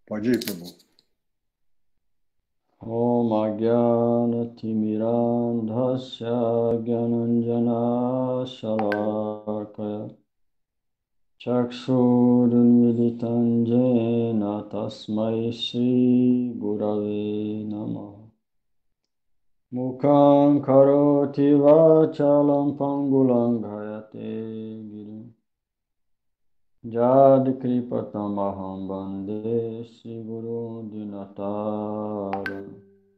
Pode ir, Prabhu. Om Ajnana-timirandhasya Gyananjana Shalakaya Chakshurunmilitam Jena Tasmai Shri Gurave Namaha Mukhaṁ karoti vachalam pangulam ghayate girim Jad kripatamaham bande Shri Guru Dinataram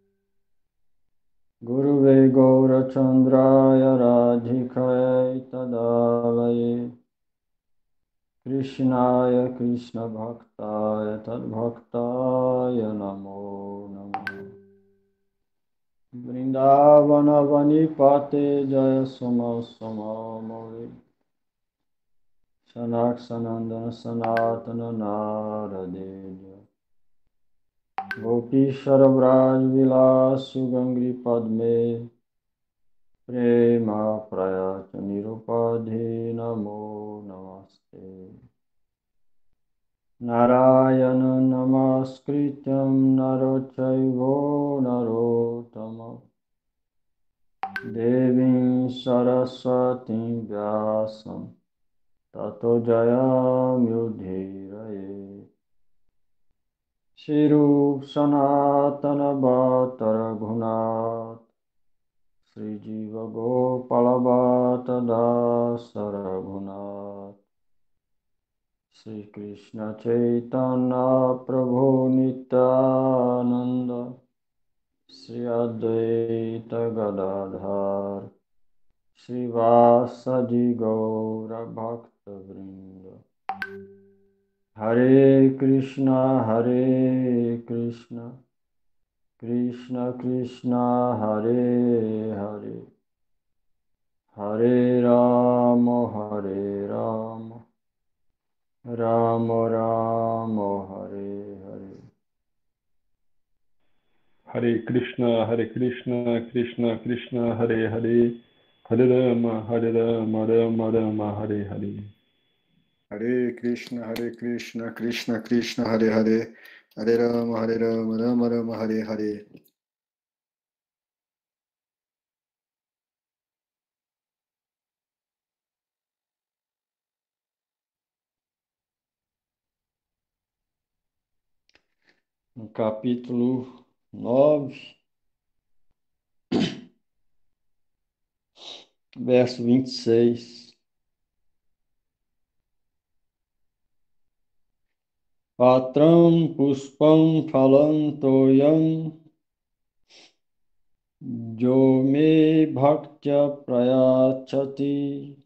Guruve Gaurachandraya Radhikaya Tadalaye Krishnaya Krishna Bhaktaya Tadbhaktaya Namo Namo Vrindavana Vanipate Jaya Soma Soma Mori Sanak Sanandana Sanatana Naradeja Gopishara Braj Vilas Sugangri Padme Prema Prayata Nirupadhi Namo Namaste Narayana Namaskrityam Narochaivo Narottama Devim Saraswati Vyasam Tato Jayamyudhiraye Shirup Sanatana Bhattara Gunat Sri Jiva Gopala Bhatta Dasara Gunat Sri Krishna Chaitanya Prabhu Nityananda Sri Advaita Gadadhar Srivasadi Gaura Bhakta Vrinda Hare Krishna Krishna Krishna Hare Hare Hare Rama Rama Rama Hare Hare Hare Krishna, Krishna Krishna, Hare Hare, Hare Rama, Rama Rama, Hare Hare. Hare Krishna, Krishna Krishna, Hare Hare, Hare Rama, Rama Rama, Hare Hare. No capítulo 9, verso 26. Patram puspam phalantoyam jo me bhaktya prayachati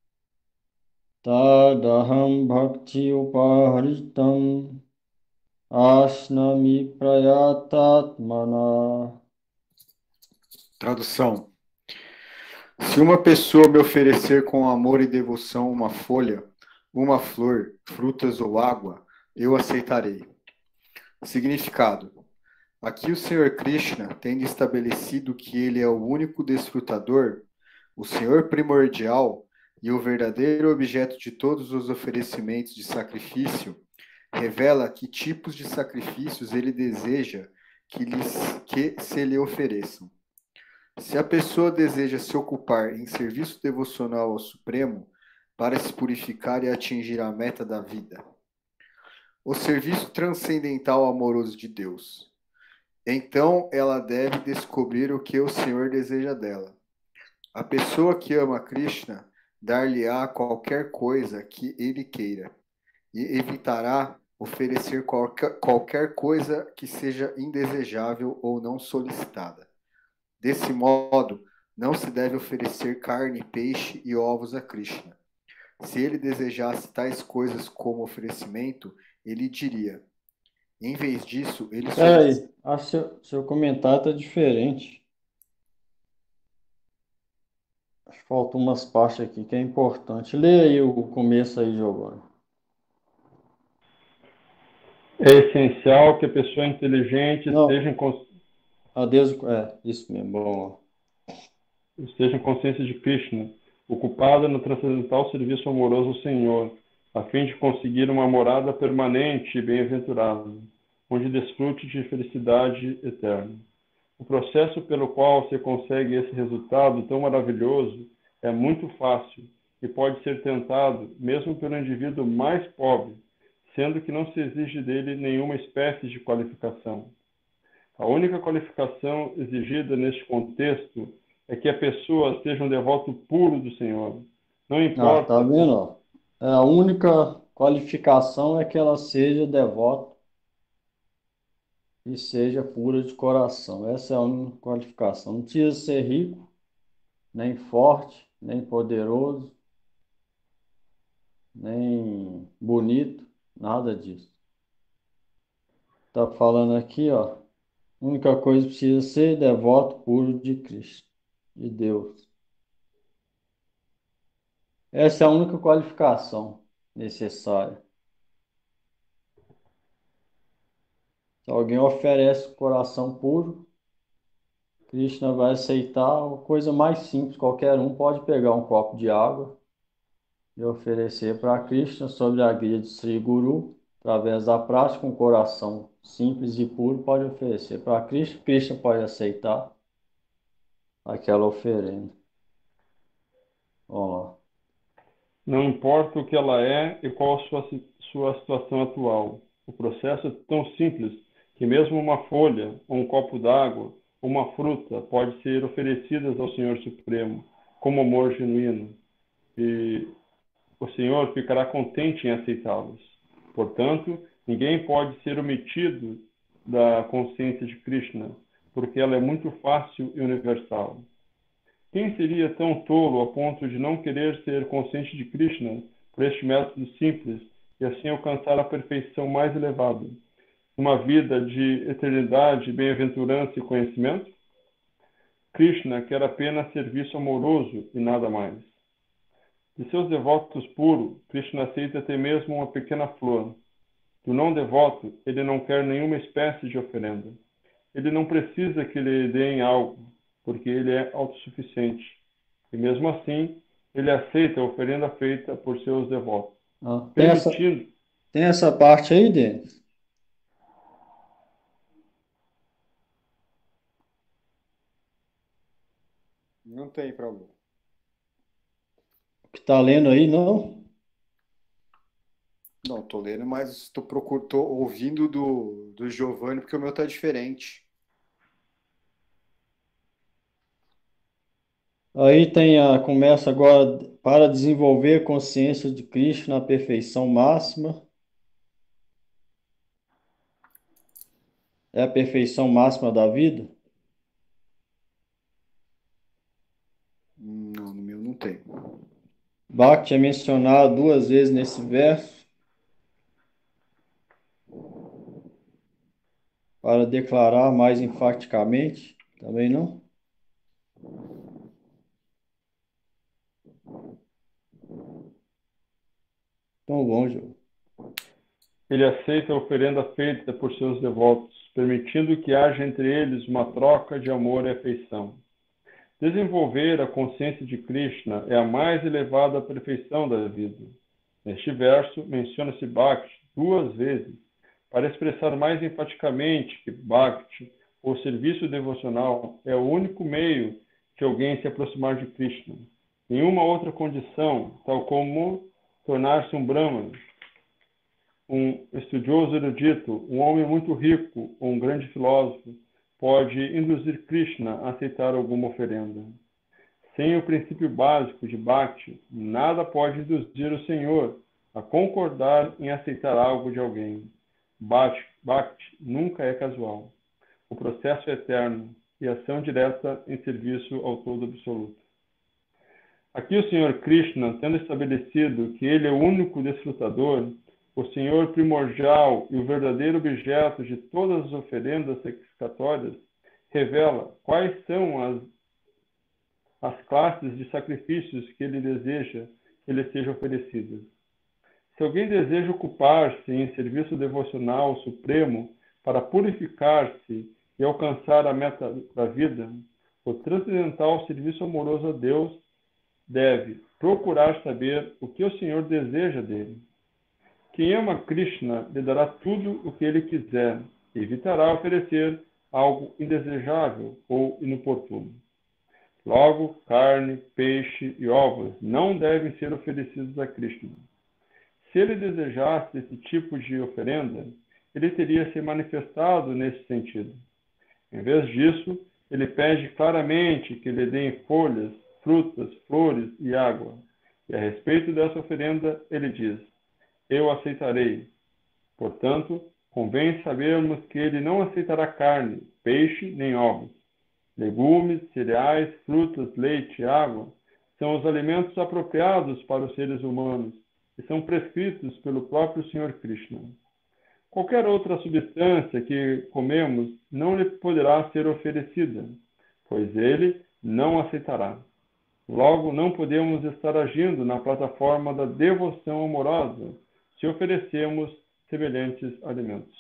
tadaham bhakti upahritam asnami prayatatmana. Tradução. Se uma pessoa me oferecer com amor e devoção uma folha, uma flor, frutas ou água, eu aceitarei. Significado. Aqui o Senhor Krishna, tendo estabelecido que ele é o único desfrutador, o Senhor primordial e o verdadeiro objeto de todos os oferecimentos de sacrifício, revela que tipos de sacrifícios ele deseja que se lhe ofereçam. Se a pessoa deseja se ocupar em serviço devocional ao Supremo para se purificar e atingir a meta da vida, o serviço transcendental amoroso de Deus, então ela deve descobrir o que o Senhor deseja dela. A pessoa que ama Krishna dar-lhe-á qualquer coisa que ele queira e evitará oferecer qualquer coisa que seja indesejável ou não solicitada. Desse modo, não se deve oferecer carne, peixe e ovos a Krishna. Se ele desejasse tais coisas como oferecimento, ele diria. Em vez disso, ele Peraí, acho que seu comentário está diferente. Acho que faltam umas partes aqui que é importante. Lê aí o começo aí, Giovanni. É essencial que a pessoa inteligente Não, adeus, isso mesmo, bom. esteja em consciência de Krishna, ocupada no transcendental serviço amoroso ao Senhor, a fim de conseguir uma morada permanente e bem-aventurada. onde desfrute de felicidade eterna. O processo pelo qual se consegue esse resultado tão maravilhoso é muito fácil e pode ser tentado mesmo pelo indivíduo mais pobre, sendo que não se exige dele nenhuma espécie de qualificação. A única qualificação exigida neste contexto é que a pessoa seja um devoto puro do Senhor. Não Ah, tá importa. vendo? Ó? A única qualificação é que ela seja devota e seja pura de coração. Essa é a única qualificação. Não precisa ser rico, nem forte, nem poderoso, nem bonito, nada disso. Tá falando aqui, ó. A única coisa que precisa ser devoto puro de Cristo, de Deus. Essa é a única qualificação necessária. Se alguém oferece coração puro, Krishna vai aceitar a coisa mais simples. Qualquer um pode pegar um copo de água e oferecer para Krishna sob a guia de Sri Guru, através da prática, um coração simples e puro pode oferecer para Krishna. Krishna pode aceitar aquela oferenda. Ó, Não importa o que ela é e qual a sua situação atual. O processo é tão simples que mesmo uma folha, ou um copo d'água, ou uma fruta pode ser oferecidas ao Senhor Supremo como amor genuíno, e o Senhor ficará contente em aceitá-los. Portanto, ninguém pode ser omitido da consciência de Krishna, porque ela é muito fácil e universal. Quem seria tão tolo a ponto de não querer ser consciente de Krishna por este método simples e assim alcançar a perfeição mais elevada? Uma vida de eternidade, bem-aventurança e conhecimento? Krishna quer apenas serviço amoroso e nada mais. De seus devotos puros, Krishna aceita até mesmo uma pequena flor. Do não devoto, ele não quer nenhuma espécie de oferenda. Ele não precisa que lhe deem algo, porque ele é autossuficiente. E mesmo assim, ele aceita a oferenda feita por seus devotos, ó. permitindo. Tem essa parte aí, Denis? Não tem, Prabhu. Que tá lendo aí, não? Não, tô lendo, mas tô ouvindo do Giovanni porque o meu tá diferente. Aí tem começa agora para desenvolver a consciência de Cristo na perfeição máxima. É a perfeição máxima da vida? Não, no meu não tem. Bhakti é mencionado duas vezes nesse verso para declarar mais enfaticamente. Também não? Então, bom, João. Ele aceita a oferenda feita por seus devotos, permitindo que haja entre eles uma troca de amor e afeição. Desenvolver a consciência de Krishna é a mais elevada perfeição da vida. Neste verso, menciona-se Bhakti duas vezes, para expressar mais enfaticamente que Bhakti, ou serviço devocional, é o único meio de alguém se aproximar de Krishna. Nenhuma outra condição, tal como tornar-se um Brahman, um estudioso erudito, um homem muito rico ou um grande filósofo, pode induzir Krishna a aceitar alguma oferenda. Sem o princípio básico de Bhakti, nada pode induzir o Senhor a concordar em aceitar algo de alguém. Bhakti nunca é casual. O processo é eterno e ação direta em serviço ao Todo Absoluto. Aqui o Senhor Krishna, tendo estabelecido que ele é o único desfrutador, o Senhor primordial e o verdadeiro objeto de todas as oferendas sacrificatórias, revela quais são as classes de sacrifícios que ele deseja que lhe sejam oferecidas. Se alguém deseja ocupar-se em serviço devocional supremo para purificar-se e alcançar a meta da vida, o transcendental serviço amoroso a Deus deve procurar saber o que o Senhor deseja dele. Quem ama Krishna lhe dará tudo o que ele quiser, e evitará oferecer algo indesejável ou inoportuno. Logo, carne, peixe e ovos não devem ser oferecidos a Krishna. Se ele desejasse esse tipo de oferenda, ele teria se manifestado nesse sentido. Em vez disso, ele pede claramente que lhe deem folhas, frutas, flores e água. E a respeito dessa oferenda, ele diz: eu aceitarei. Portanto, convém sabermos que ele não aceitará carne, peixe nem ovos. Legumes, cereais, frutas, leite e água são os alimentos apropriados para os seres humanos e são prescritos pelo próprio Senhor Krishna. Qualquer outra substância que comemos não lhe poderá ser oferecida, pois ele não aceitará. Logo, não podemos estar agindo na plataforma da devoção amorosa se oferecemos semelhantes alimentos.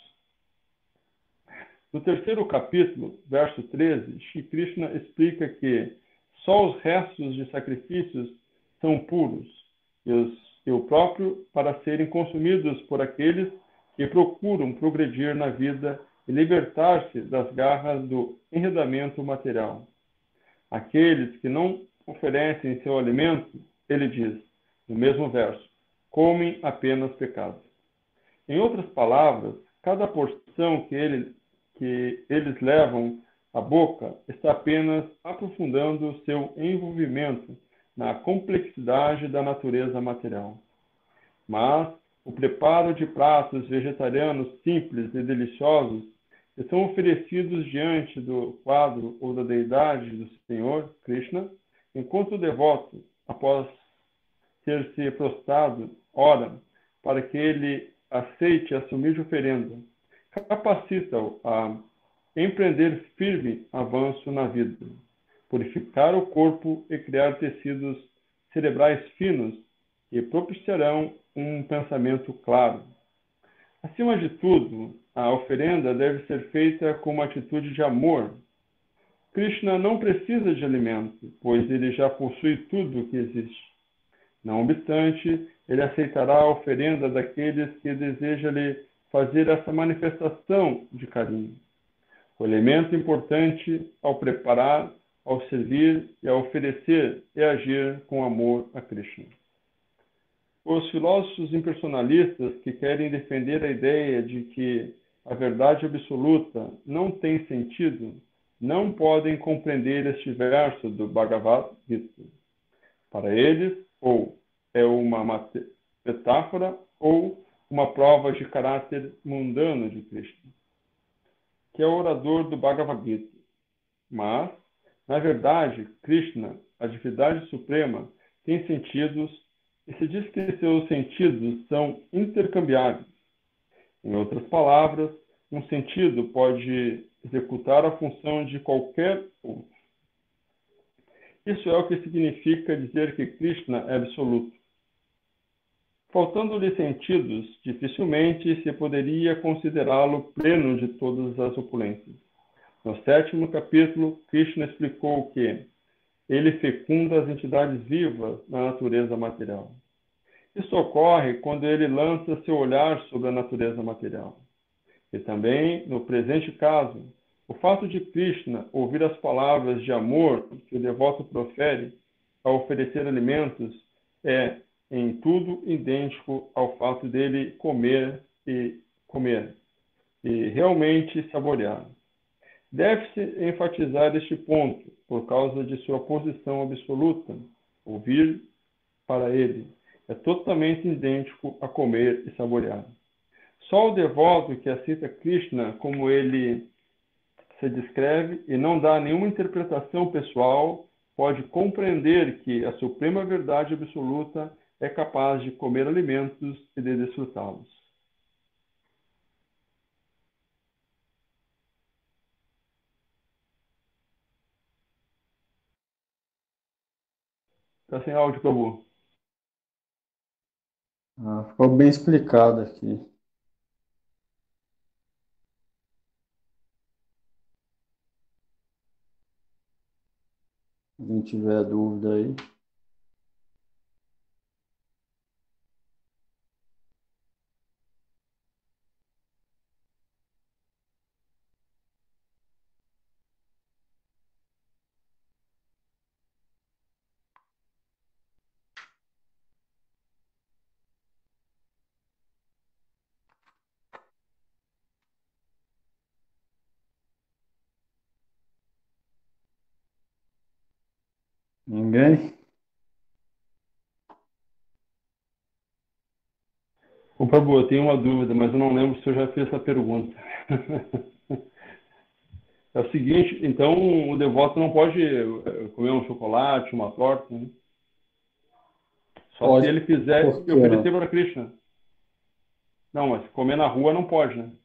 No terceiro capítulo, verso 13, Shri Krishna explica que só os restos de sacrifícios são puros e o próprio para serem consumidos por aqueles que procuram progredir na vida e libertar-se das garras do enredamento material. Aqueles que não oferecem seu alimento, ele diz, no mesmo verso, comem apenas pecado. Em outras palavras, cada porção que eles levam à boca está apenas aprofundando seu envolvimento na complexidade da natureza material. Mas o preparo de pratos vegetarianos simples e deliciosos que são oferecidos diante do quadro ou da deidade do Senhor, Krishna, enquanto o devoto, após ter se prostrado, ora para que ele aceite assumir de oferenda, capacita-o a empreender firme avanço na vida, purificar o corpo e criar tecidos cerebrais finos que propiciarão um pensamento claro. Acima de tudo, a oferenda deve ser feita com uma atitude de amor. Krishna não precisa de alimento, pois ele já possui tudo o que existe. Não obstante, ele aceitará a oferenda daqueles que desejam lhe fazer essa manifestação de carinho. O elemento importante ao preparar, ao servir e a oferecer é agir com amor a Krishna. Os filósofos impersonalistas que querem defender a ideia de que a verdade absoluta não tem sentido, não podem compreender este verso do Bhagavad Gita. Para eles, ou é uma metáfora ou uma prova de caráter mundano de Krishna, que é o orador do Bhagavad Gita. Mas, na verdade, Krishna, a divindade suprema, tem sentidos e se diz que seus sentidos são intercambiáveis. Em outras palavras, um sentido pode executar a função de qualquer outro. Isso é o que significa dizer que Krishna é absoluto. Faltando-lhe sentidos, dificilmente se poderia considerá-lo pleno de todas as opulências. No sétimo capítulo, Krishna explicou que ele fecunda as entidades vivas na natureza material. Isso ocorre quando ele lança seu olhar sobre a natureza material. E também, no presente caso, o fato de Krishna ouvir as palavras de amor que o devoto profere ao oferecer alimentos é, em tudo, idêntico ao fato dele comer e realmente saborear. Deve-se enfatizar este ponto, por causa de sua posição absoluta. Ouvir para ele é totalmente idêntico a comer e saborear. Só o devoto que aceita Krishna como ele se descreve e não dá nenhuma interpretação pessoal pode compreender que a suprema verdade absoluta é capaz de comer alimentos e de desfrutá-los. Está sem áudio, Prabhu. Ficou bem explicado aqui. Se alguém tiver dúvida aí. Ninguém? Ô, Prabhu, eu tenho uma dúvida, mas eu não lembro se eu já fiz essa pergunta. É o seguinte, então o devoto não pode comer um chocolate, uma torta, né? Só se Pode. ele fizer Por e que oferecer não? para Krishna. Não, mas comer na rua não pode, né?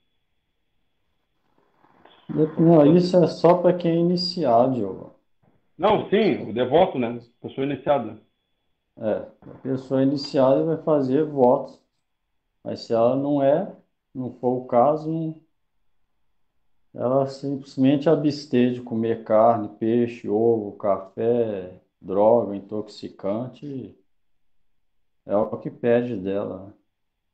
Não, Só isso se- é só para quem é iniciado, Diogo. Não, sim, o devoto, né? Pessoa iniciada. É, a pessoa iniciada vai fazer votos, mas se ela não é, não for o caso, ela simplesmente abster de comer carne, peixe, ovo, café, droga, intoxicante, é o que pede dela, né?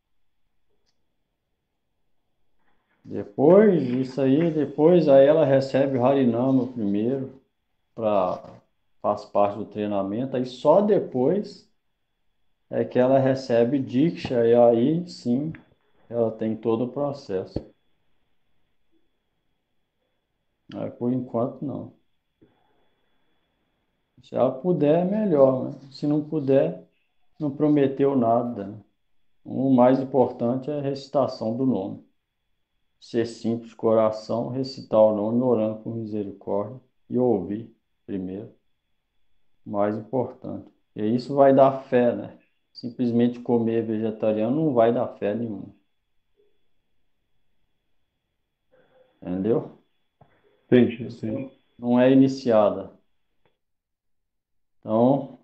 Depois disso aí, depois aí ela recebe o Harinama primeiro, faz parte do treinamento, aí só depois é que ela recebe Diksha, e aí sim ela tem todo o processo. Mas por enquanto não. Se ela puder, melhor, né? Se não puder, não prometeu nada, né? O mais importante é a recitação do nome. Ser simples, coração, recitar o nome, orando por misericórdia e ouvir primeiro. O mais importante. E isso vai dar fé, né? Simplesmente comer vegetariano não vai dar fé nenhuma. Entendeu? A Entendi, pessoa entendi. não é iniciada. Então,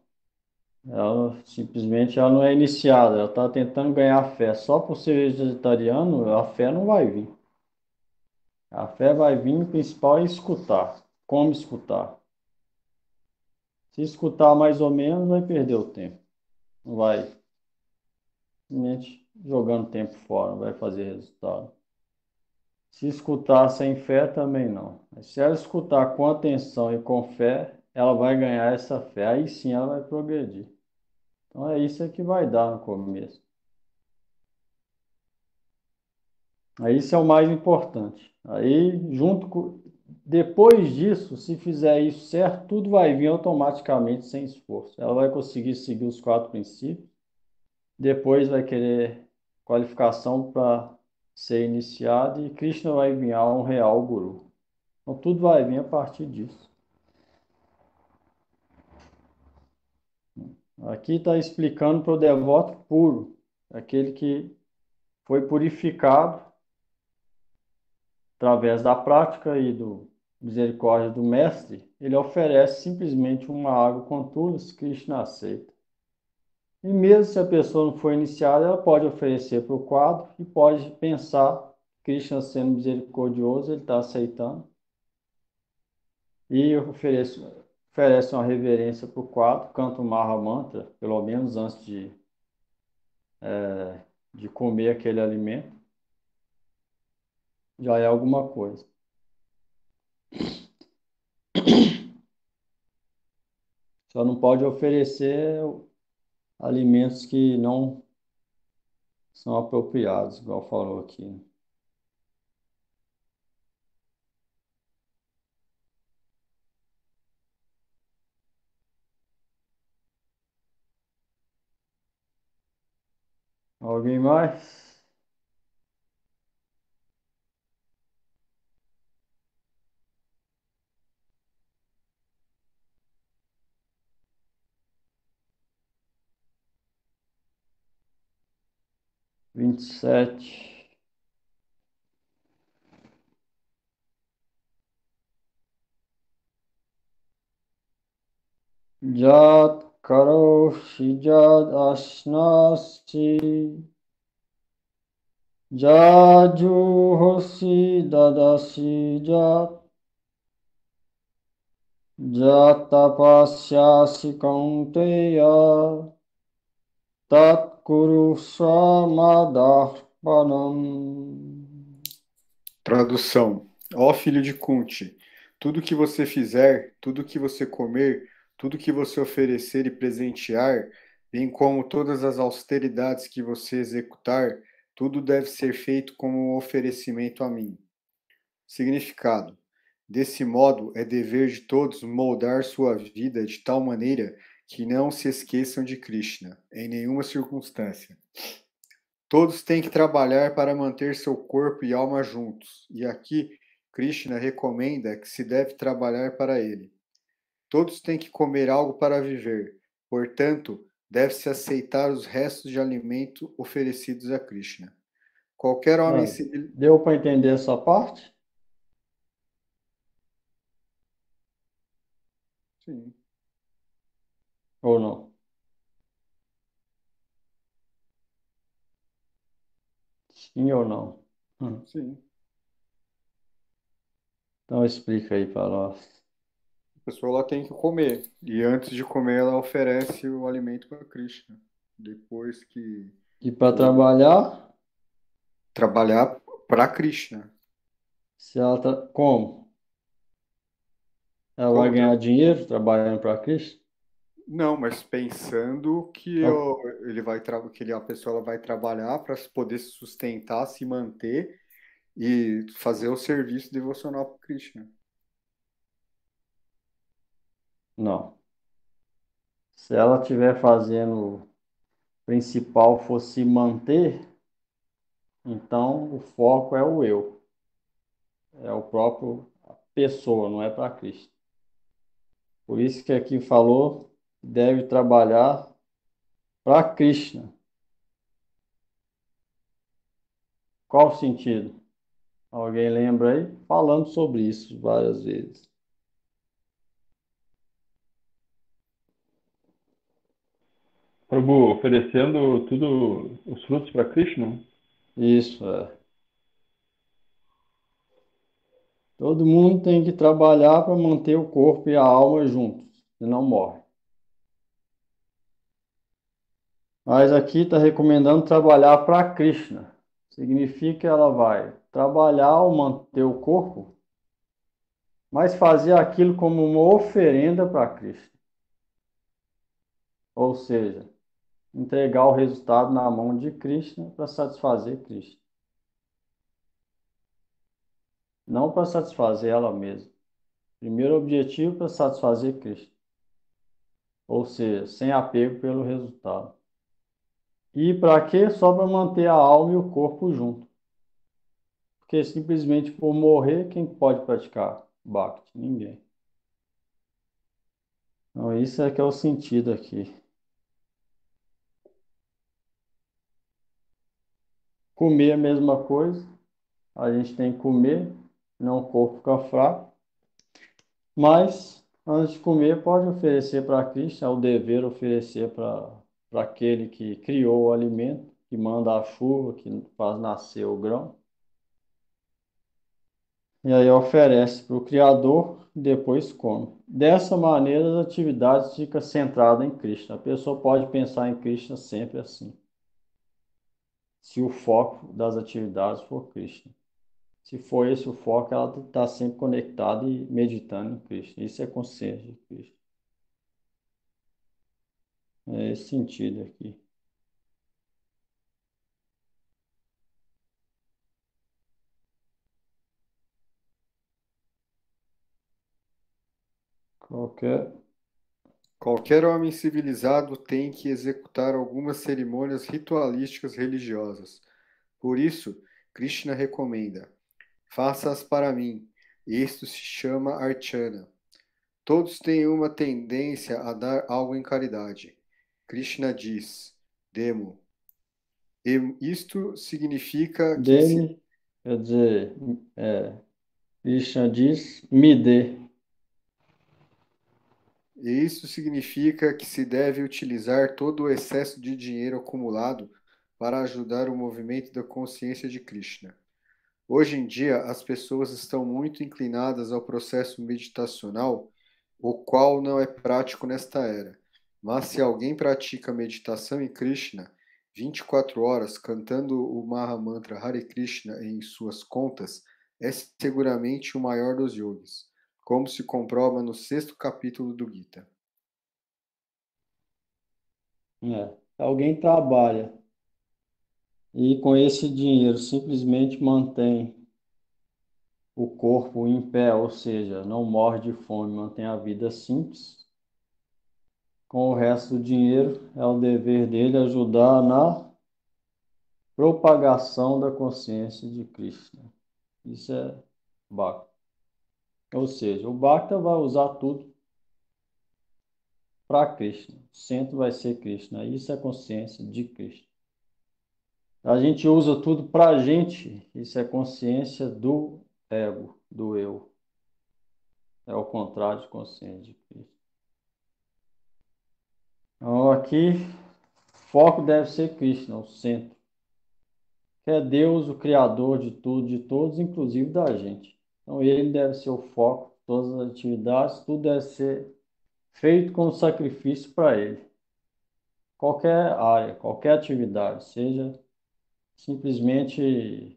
ela não é iniciada, ela está tentando ganhar fé. Só por ser vegetariano, a fé não vai vir. A fé vai vir, o principal é escutar. Como escutar? Se escutar mais ou menos, vai perder o tempo. Não vai simplesmente jogando tempo fora, não vai fazer resultado. Se escutar sem fé, também não. Mas se ela escutar com atenção e com fé, ela vai ganhar essa fé. Aí sim ela vai progredir. Então é isso que vai dar no começo. Aí isso é o mais importante. Aí, depois disso, se fizer isso certo, tudo vai vir automaticamente sem esforço. Ela vai conseguir seguir os 4 princípios, depois vai querer qualificação para ser iniciado e Krishna vai enviar um real guru. Então tudo vai vir a partir disso. Aqui está explicando para o devoto puro, aquele que foi purificado através da prática e do misericórdia do mestre, ele oferece simplesmente uma água com tudo, Krishna aceita. E mesmo se a pessoa não for iniciada, ela pode oferecer para o quadro e pode pensar, Krishna sendo misericordioso, ele está aceitando. E oferece uma reverência para o quadro, canta o Maha Mantra, pelo menos antes de comer aquele alimento, já é alguma coisa. Só não pode oferecer alimentos que não são apropriados, igual falou aqui, né? Alguém mais? Vinte e sete. Jat karoshi jat ashnasi jajuhosi dadashi jat jatapasyasi kaunteya tat kuru samadarpanam. Tradução. Ó filho de Kunti, tudo que você fizer, tudo que você comer, tudo que você oferecer e presentear, bem como todas as austeridades que você executar, tudo deve ser feito como um oferecimento a mim. Significado. Desse modo, é dever de todos moldar sua vida de tal maneira que não se esqueçam de Krishna, em nenhuma circunstância. Todos têm que trabalhar para manter seu corpo e alma juntos, e aqui Krishna recomenda que se deve trabalhar para ele. Todos têm que comer algo para viver, portanto, deve-se aceitar os restos de alimento oferecidos a Krishna. Qualquer homem civilizado. Deu para entender essa parte? Sim, Ou não? Sim ou não? sim. Então explica aí para nós. A pessoa ela tem que comer. E antes de comer, ela oferece o alimento para Krishna. Depois que E para for trabalhar, trabalhar para Krishna. se ela como? Ela vai Como? ganhar dinheiro trabalhando para Cristo? Não, mas pensando que Então, a pessoa ela vai trabalhar para poder se sustentar, se manter e fazer o serviço devocional para Krishna. não. Se ela estiver fazendo o principal for se manter, então o foco é o eu. É o próprio a pessoa, não é para Cristo. Por isso que aqui falou, deve trabalhar para Krishna. Qual o sentido? Alguém lembra aí? Falando sobre isso várias vezes. Prabhu, oferecendo tudo os frutos para Krishna? Isso, é. Todo mundo tem que trabalhar para manter o corpo e a alma juntos, senão morre. Mas aqui está recomendando trabalhar para Krishna. Significa que ela vai trabalhar ou manter o corpo, mas fazer aquilo como uma oferenda para Krishna. Ou seja, entregar o resultado na mão de Krishna para satisfazer Krishna. Não para satisfazer ela mesma. Primeiro objetivo para satisfazer Krishna. Ou seja, sem apego pelo resultado. E para quê? Só para manter a alma e o corpo junto. Porque simplesmente por morrer, quem pode praticar Bhakti? Ninguém. Então, isso é que é o sentido aqui. Comer é a mesma coisa. A gente tem que comer, senão o corpo fica fraco. Mas, antes de comer, pode oferecer para Krishna, é o dever oferecer para aquele que criou o alimento, que manda a chuva, que faz nascer o grão. E aí oferece para o Criador e depois come. Dessa maneira, as atividades ficam centradas em Krishna. A pessoa pode pensar em Krishna sempre assim. Se o foco das atividades for Krishna. Se for esse o foco, ela está sempre conectada e meditando em Krishna. Isso é consciência de Krishna. É esse sentido aqui. Qualquer. Qualquer homem civilizado tem que executar algumas cerimônias ritualísticas religiosas. Por isso, Krishna recomenda: faça-as para mim. Isto se chama Archana. Todos têm uma tendência a dar algo em caridade. Krishna diz: demo. E isto significa que se Dele, quer dizer, é, Krishna diz, me dê. E isso significa que se deve utilizar todo o excesso de dinheiro acumulado para ajudar o movimento da consciência de Krishna. Hoje em dia, as pessoas estão muito inclinadas ao processo meditacional, o qual não é prático nesta era. Mas se alguém pratica meditação em Krishna 24 horas cantando o Mahamantra Hare Krishna em suas contas, é seguramente o maior dos yogis, como se comprova no sexto capítulo do Gita. É. Alguém trabalha e com esse dinheiro simplesmente mantém o corpo em pé, ou seja, não morre de fome, mantém a vida simples. Com o resto do dinheiro, é o dever dele ajudar na propagação da consciência de Krishna. Isso é Bhakti. Ou seja, o Bhakta vai usar tudo para Krishna. O centro vai ser Krishna. Isso é consciência de Krishna. A gente usa tudo para a gente. Isso é consciência do ego, do eu. É o contrário de consciência de Krishna. Então, aqui, foco deve ser Krishna, o centro. Que é Deus, o Criador de tudo, de todos, inclusive da gente. Então, ele deve ser o foco, todas as atividades, tudo deve ser feito com sacrifício para ele. Qualquer área, qualquer atividade, seja simplesmente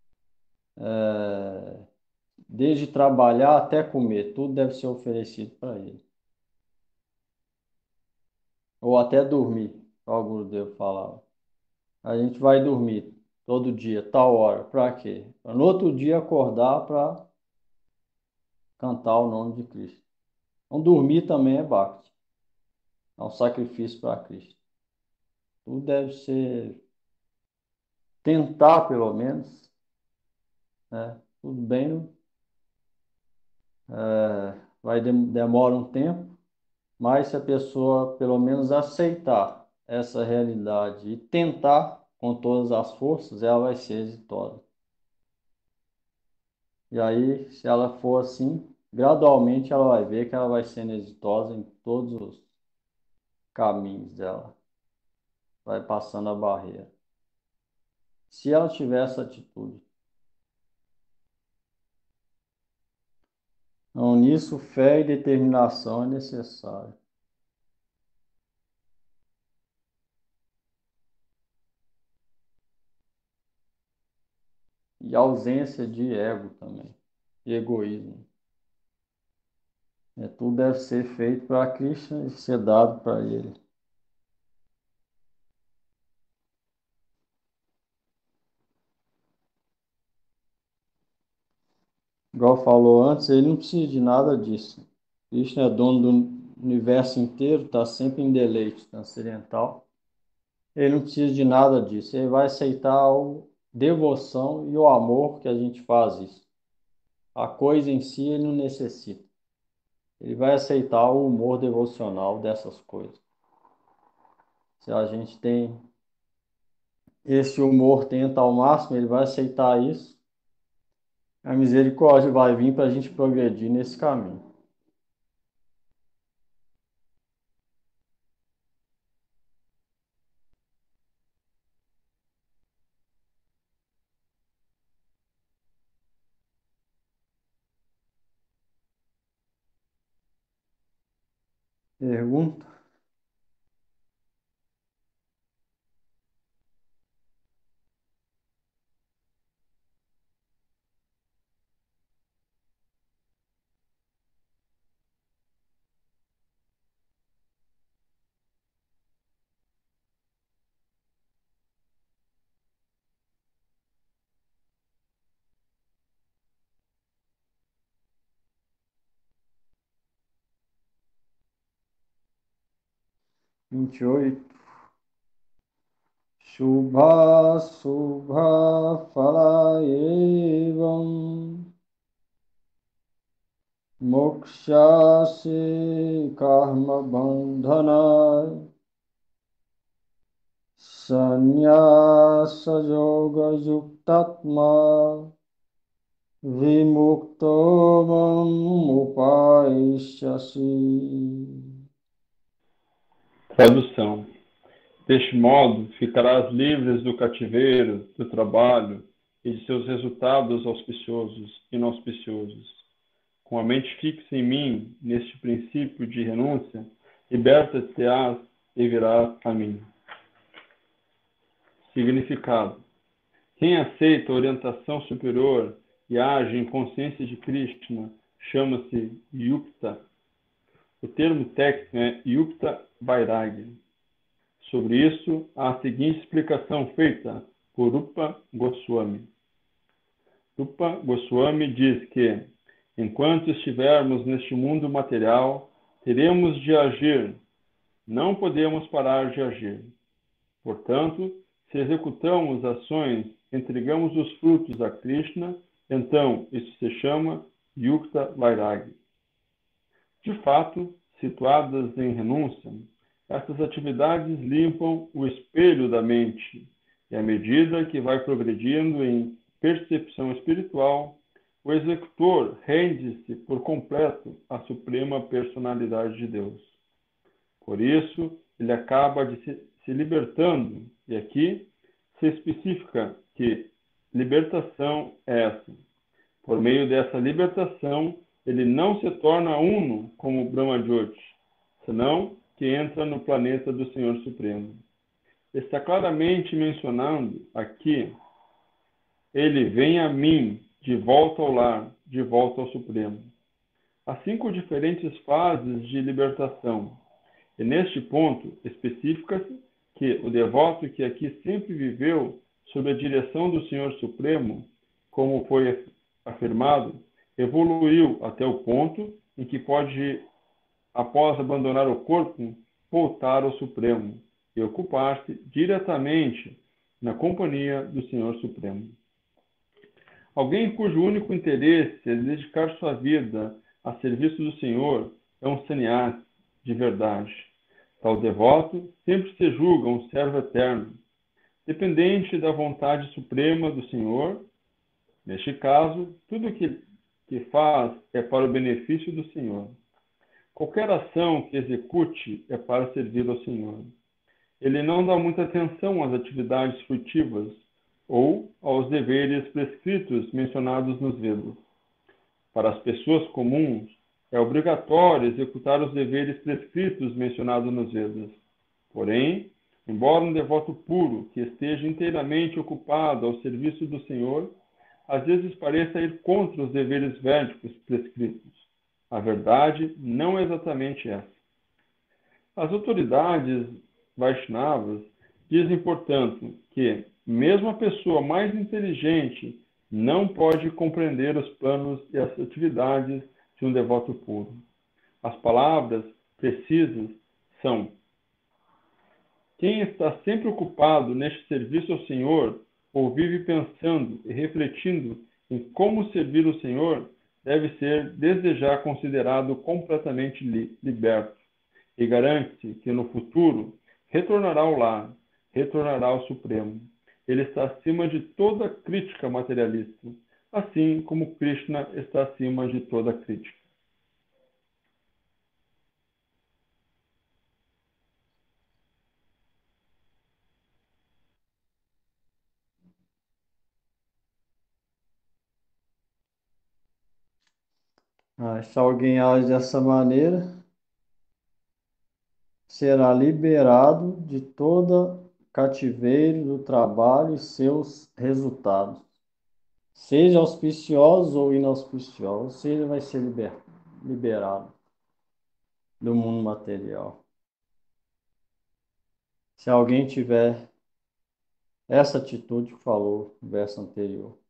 desde trabalhar até comer, tudo deve ser oferecido para ele. Ou até dormir, como o Gurudev falava. A gente vai dormir todo dia, tal hora, para quê? Para no outro dia acordar para cantar o nome de Cristo. Então dormir também é Bhakti, é um sacrifício para Cristo. Tudo deve ser, tentar pelo menos, né? Tudo bem, demora um tempo, mas se a pessoa pelo menos aceitar essa realidade e tentar com todas as forças, ela vai ser exitosa. E aí, se ela for assim, gradualmente ela vai ver que ela vai sendo exitosa em todos os caminhos dela, vai passando a barreira. Se ela tiver essa atitude. Então, nisso, fé e determinação é necessário. E ausência de ego também, de egoísmo. Tudo deve ser feito para Krishna e ser dado para ele. Igual falou antes, ele não precisa de nada disso. Krishna é dono do universo inteiro, está sempre em deleite transcendental. Ele não precisa de nada disso. Ele vai aceitar a devoção e o amor que a gente faz isso. A coisa em si ele não necessita. Ele vai aceitar o humor devocional dessas coisas. Se a gente tem esse humor, tenta ao máximo, ele vai aceitar isso. A misericórdia vai vir para a gente progredir nesse caminho. Pergunta? Vinte e oito. Shubha Subha Phala Evam Mokshase Karma Bandhana Sannyasa Yoga Yuktatma Vimukto Upaishyasi. Tradução. Deste modo, ficarás livres do cativeiro, do trabalho e de seus resultados auspiciosos e inauspiciosos. Com a mente fixa em mim, neste princípio de renúncia, liberta-te-ás e virás a mim. Significado. Quem aceita a orientação superior e age em consciência de Krishna chama-se Yukta. O termo técnico é Yukta Vairagya. Sobre isso, há a seguinte explicação feita por Rupa Goswami. Rupa Goswami diz que, enquanto estivermos neste mundo material, teremos de agir, não podemos parar de agir. Portanto, se executamos ações, entregamos os frutos a Krishna, então isso se chama Yukta Vairagya. De fato, situadas em renúncia, essas atividades limpam o espelho da mente, e à medida que vai progredindo em percepção espiritual, o executor rende-se por completo à suprema personalidade de Deus. Por isso, ele acaba de se libertando, e aqui se especifica que libertação é essa. Por meio dessa libertação, ele não se torna uno como Brahma Jyoti, senão que entra no planeta do Senhor Supremo. Está claramente mencionando aqui, ele vem a mim, de volta ao lar, de volta ao Supremo. Há 5 diferentes fases de libertação, e neste ponto especifica-se que o devoto que aqui sempre viveu sob a direção do Senhor Supremo, como foi afirmado, evoluiu até o ponto em que pode, após abandonar o corpo, voltar ao Supremo e ocupar-se diretamente na companhia do Senhor Supremo. Alguém cujo único interesse é dedicar sua vida a serviço do Senhor é um sannyasi de verdade. Tal devoto sempre se julga um servo eterno, dependente da vontade suprema do Senhor. Neste caso, tudo que faz é para o benefício do Senhor. Qualquer ação que execute é para servir ao Senhor. Ele não dá muita atenção às atividades frutivas ou aos deveres prescritos mencionados nos Vedas. Para as pessoas comuns, é obrigatório executar os deveres prescritos mencionados nos Vedas. Porém, embora um devoto puro que esteja inteiramente ocupado ao serviço do Senhor, às vezes pareça ir contra os deveres védicos prescritos. A verdade não é exatamente essa. As autoridades Vaishnavas dizem, portanto, que mesmo a pessoa mais inteligente não pode compreender os planos e as atividades de um devoto puro. As palavras precisas são: quem está sempre ocupado neste serviço ao Senhor, ou vive pensando e refletindo em como servir o Senhor, deve ser, desde já, considerado completamente liberto, e garante-se que no futuro retornará ao lar, retornará ao Supremo. Ele está acima de toda crítica materialista, assim como Krishna está acima de toda crítica. Se alguém age dessa maneira, será liberado de todo cativeiro do trabalho e seus resultados, seja auspiciosos ou inauspiciosos, ou seja, vai ser liberado do mundo material. Se alguém tiver essa atitude que falou no verso anterior.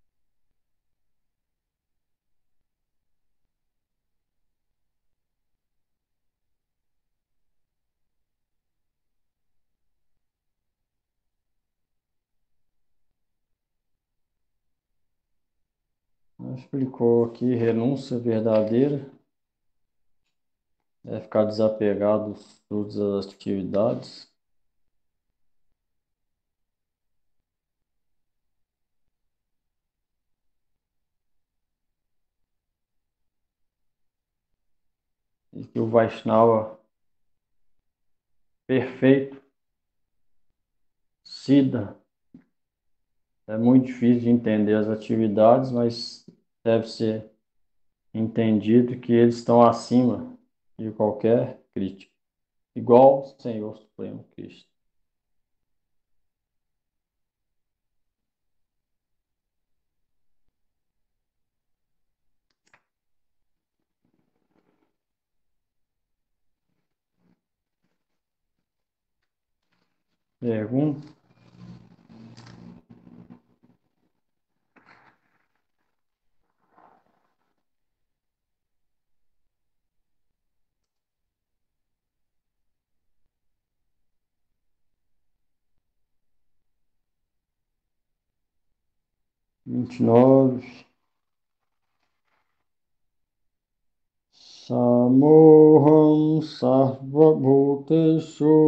Explicou aqui, renúncia verdadeira é ficar desapegado de todas as atividades. E que o Vaishnava perfeito, Siddha, é muito difícil de entender as atividades, mas deve ser entendido que eles estão acima de qualquer crítica, igual o Senhor Supremo Cristo. Pergunta? 29. Samoham sarvabhuteshu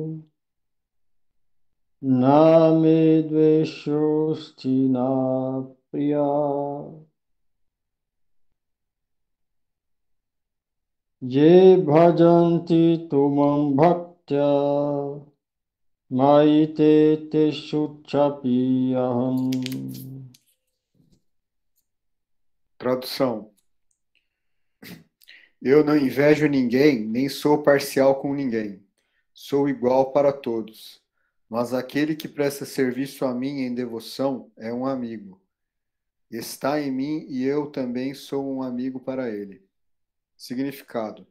name dveshosti na priya ye bhajanti tumam bhaktya maite teshuchapi aham. Tradução. Eu não invejo ninguém, nem sou parcial com ninguém. Sou igual para todos. Mas aquele que presta serviço a mim em devoção é um amigo. Está em mim e eu também sou um amigo para ele. Significado.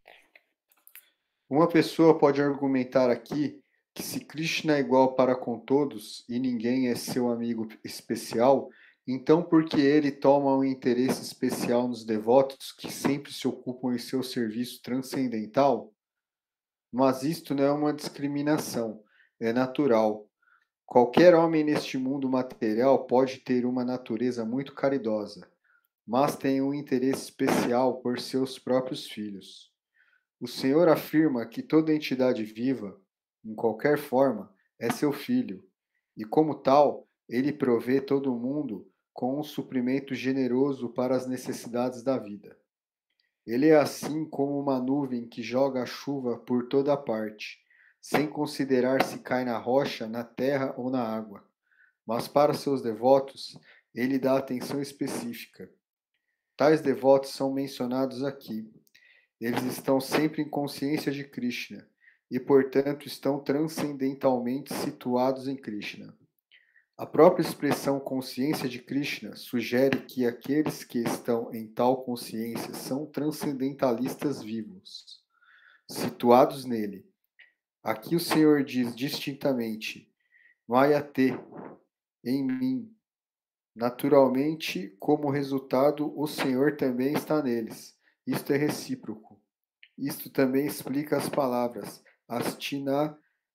Uma pessoa pode argumentar aqui que se Krishna é igual para com todos e ninguém é seu amigo especial, então por que ele toma um interesse especial nos devotos que sempre se ocupam em seu serviço transcendental? Mas isto não é uma discriminação, é natural. Qualquer homem neste mundo material pode ter uma natureza muito caridosa, mas tem um interesse especial por seus próprios filhos. O Senhor afirma que toda entidade viva, em qualquer forma, é seu filho, e como tal, ele provê todo mundo com um suprimento generoso para as necessidades da vida. Ele é assim como uma nuvem que joga a chuva por toda parte, sem considerar se cai na rocha, na terra ou na água. Mas para seus devotos, ele dá atenção específica. Tais devotos são mencionados aqui. Eles estão sempre em consciência de Krishna e, portanto, estão transcendentalmente situados em Krishna. A própria expressão consciência de Krishna sugere que aqueles que estão em tal consciência são transcendentalistas vivos, situados nele. Aqui o Senhor diz distintamente: Mayate, em mim. Naturalmente, como resultado, o Senhor também está neles. Isto é recíproco. Isto também explica as palavras Astina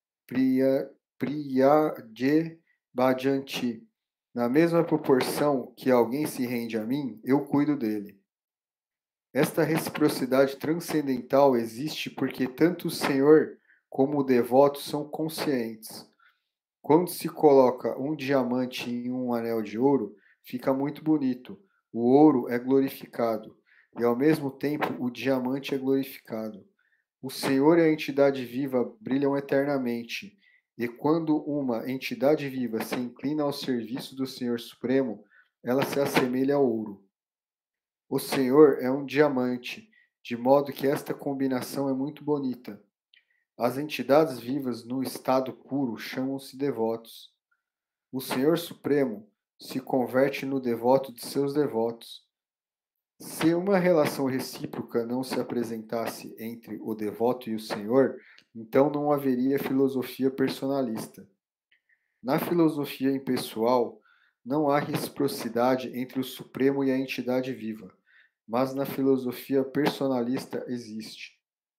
Priyaje Bhajanti. Na mesma proporção que alguém se rende a mim, eu cuido dele. Esta reciprocidade transcendental existe porque tanto o Senhor como o devoto são conscientes. Quando se coloca um diamante em um anel de ouro, fica muito bonito. O ouro é glorificado e, ao mesmo tempo, o diamante é glorificado. O Senhor e a entidade viva brilham eternamente, e quando uma entidade viva se inclina ao serviço do Senhor Supremo, ela se assemelha ao ouro. O Senhor é um diamante, de modo que esta combinação é muito bonita. As entidades vivas no estado puro chamam-se devotos. O Senhor Supremo se converte no devoto de seus devotos. Se uma relação recíproca não se apresentasse entre o devoto e o Senhor, então não haveria filosofia personalista. Na filosofia impessoal, não há reciprocidade entre o Supremo e a entidade viva, mas na filosofia personalista existe.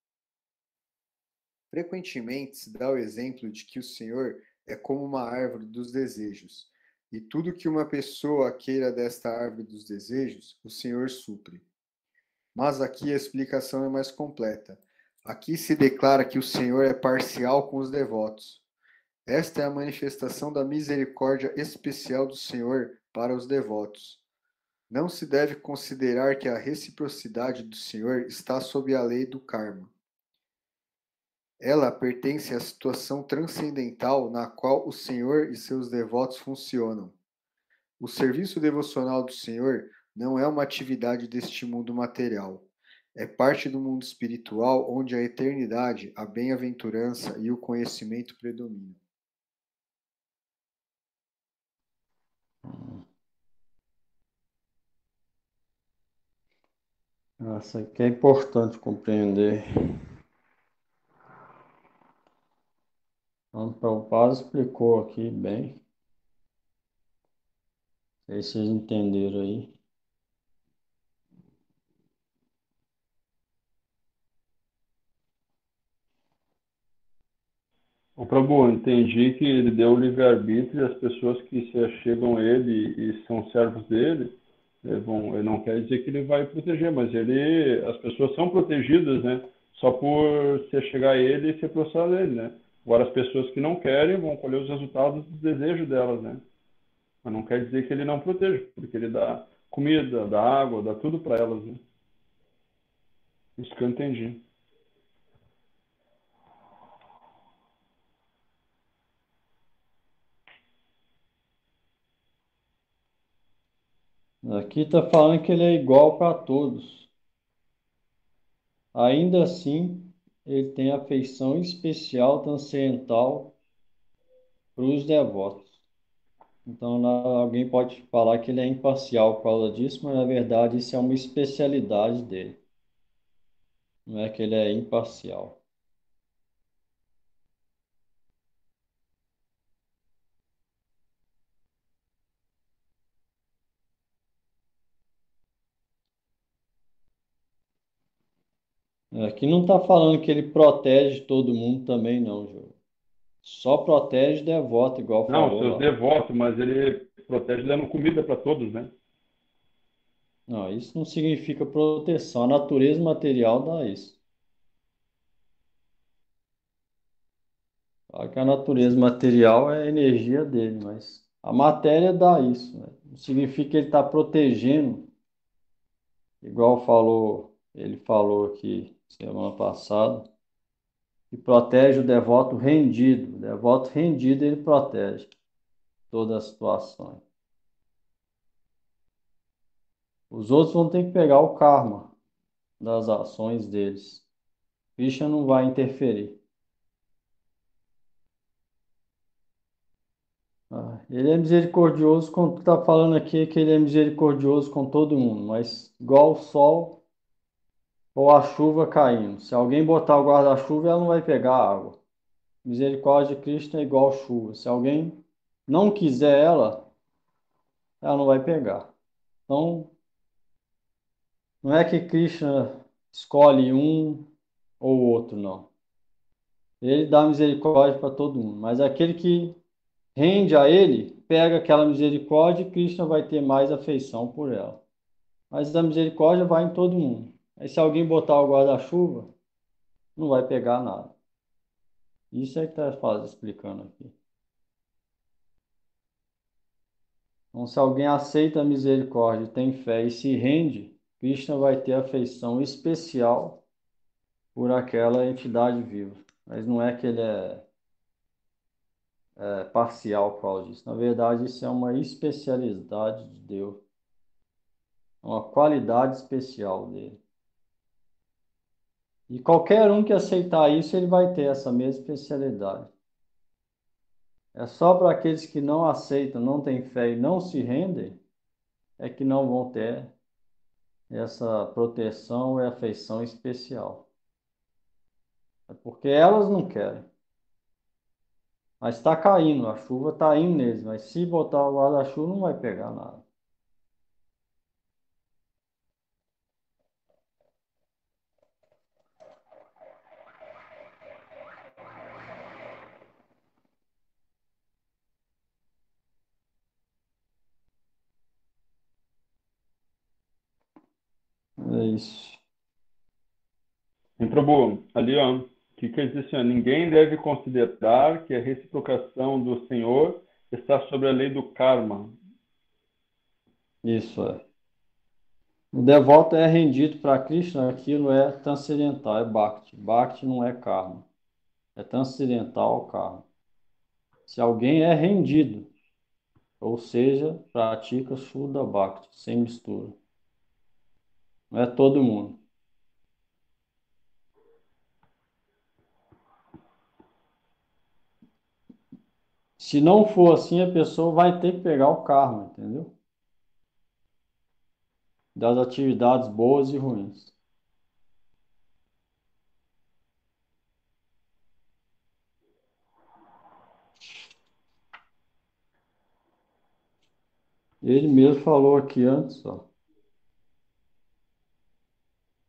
Frequentemente se dá o exemplo de que o Senhor é como uma árvore dos desejos, e tudo que uma pessoa queira desta árvore dos desejos, o Senhor supre. Mas aqui a explicação é mais completa. Aqui se declara que o Senhor é parcial com os devotos. Esta é a manifestação da misericórdia especial do Senhor para os devotos. Não se deve considerar que a reciprocidade do Senhor está sob a lei do karma. Ela pertence à situação transcendental na qual o Senhor e seus devotos funcionam. O serviço devocional do Senhor não é uma atividade deste mundo material. É parte do mundo espiritual onde a eternidade, a bem-aventurança e o conhecimento predominam. Isso aqui é importante compreender. Então, o Prabhupada explicou aqui bem. Não sei se vocês entenderam aí. O Prabhu, entendi que ele deu o livre-arbítrio e as pessoas que se achegam a ele e são servos dele, ele não quer dizer que ele vai proteger, mas as pessoas são protegidas, né? Só por se chegar a ele e se aproximar dele, né? Agora, as pessoas que não querem vão colher os resultados do desejo delas, né? Mas não quer dizer que ele não proteja, porque ele dá comida, dá água, dá tudo para elas, né? Isso que eu entendi. Aqui está falando que ele é igual para todos. Ainda assim, ele tem afeição especial transcendental para os devotos. Então, alguém pode falar que ele é imparcial por causa disso, mas na verdade isso é uma especialidade dele. Não é que ele é imparcial. Aqui não está falando que ele protege todo mundo também, não, Júlio. Só protege devoto, igual Não, falou seus lá. devotos, mas ele protege dando comida para todos, né? Não, isso não significa proteção. A natureza material dá isso. Claro que a natureza material é a energia dele, mas a matéria dá isso, né? Não significa que ele está protegendo, igual ele falou aqui semana passada, que protege o devoto rendido. O devoto rendido ele protege todas as situações. Os outros vão ter que pegar o karma das ações deles. Krishna não vai interferir. Ele é misericordioso com, tu tá falando aqui que ele é misericordioso com todo mundo, mas igual o sol ou a chuva caindo. Se alguém botar o guarda-chuva, ela não vai pegar a água. Misericórdia de Cristo é igual chuva. Se alguém não quiser ela não vai pegar. Então, não é que Krishna escolhe um ou outro, não. Ele dá misericórdia para todo mundo, mas aquele que rende a ele, pega aquela misericórdia e Krishna vai ter mais afeição por ela. Mas a misericórdia vai em todo mundo. Aí se alguém botar o guarda-chuva, não vai pegar nada. Isso é que está explicando aqui. Então, se alguém aceita a misericórdia, tem fé e se rende, Krishna vai ter afeição especial por aquela entidade viva. Mas não é que ele é parcial por causa disso. Na verdade, isso é uma especialidade de Deus, uma qualidade especial dele. E qualquer um que aceitar isso, ele vai ter essa mesma especialidade. É só para aqueles que não aceitam, não têm fé e não se rendem, é que não vão ter essa proteção e afeição especial. É porque elas não querem. Mas está caindo, a chuva está indo neles, mas se botar o guarda-chuva não vai pegar nada. É isso. Em Prabhu, ali, ó, que quer dizer assim, ó, ninguém deve considerar que a reciprocação do Senhor está sobre a lei do karma. Isso é. O devoto é rendido para Krishna, aquilo é transcendental, é Bhakti. Bhakti não é karma, é transcendental ao karma. Se alguém é rendido, ou seja, pratica Shuddha Bhakti, sem mistura. Não é todo mundo. Se não for assim, a pessoa vai ter que pegar o karma, entendeu? Das atividades boas e ruins. Ele mesmo falou aqui antes, ó,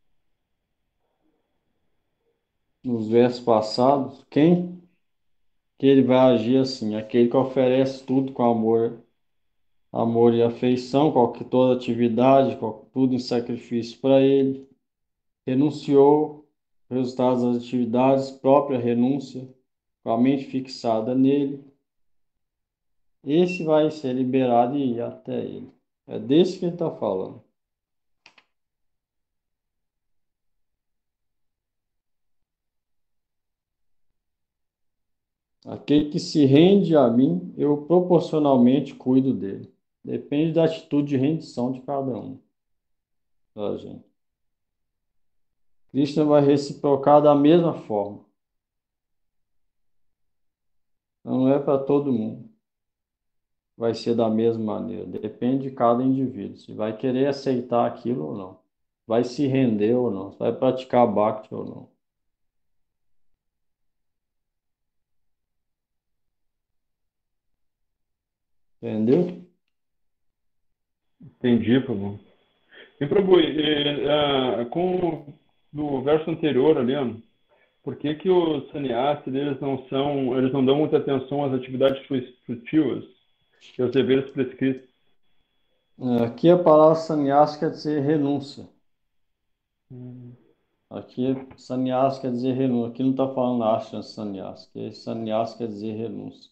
nos versos passados, quem que ele vai agir assim, aquele que oferece tudo com amor e afeição, toda atividade, tudo em sacrifício para ele, renunciou, resultados das atividades, própria renúncia, com a mente fixada nele, esse vai ser liberado e ir até ele. É desse que ele está falando. Aquele que se rende a mim, eu proporcionalmente cuido dele. Depende da atitude de rendição de cada um da gente. Krishna vai reciprocar da mesma forma. Não é para todo mundo. Vai ser da mesma maneira. Depende de cada indivíduo. Se vai querer aceitar aquilo ou não. Vai se render ou não. Se vai praticar bhakti ou não. Entendeu? Entendi, Prabhu. E, Prabhu, com do verso anterior ali, ó, por que que os sannyasis, eles não dão muita atenção às atividades frutivas e aos deveres prescritos? Aqui a palavra sannyasa quer dizer renúncia. Aqui sannyasa quer dizer renúncia. Aqui não está falando ashrama sannyasa. Aqui sannyasa quer dizer renúncia.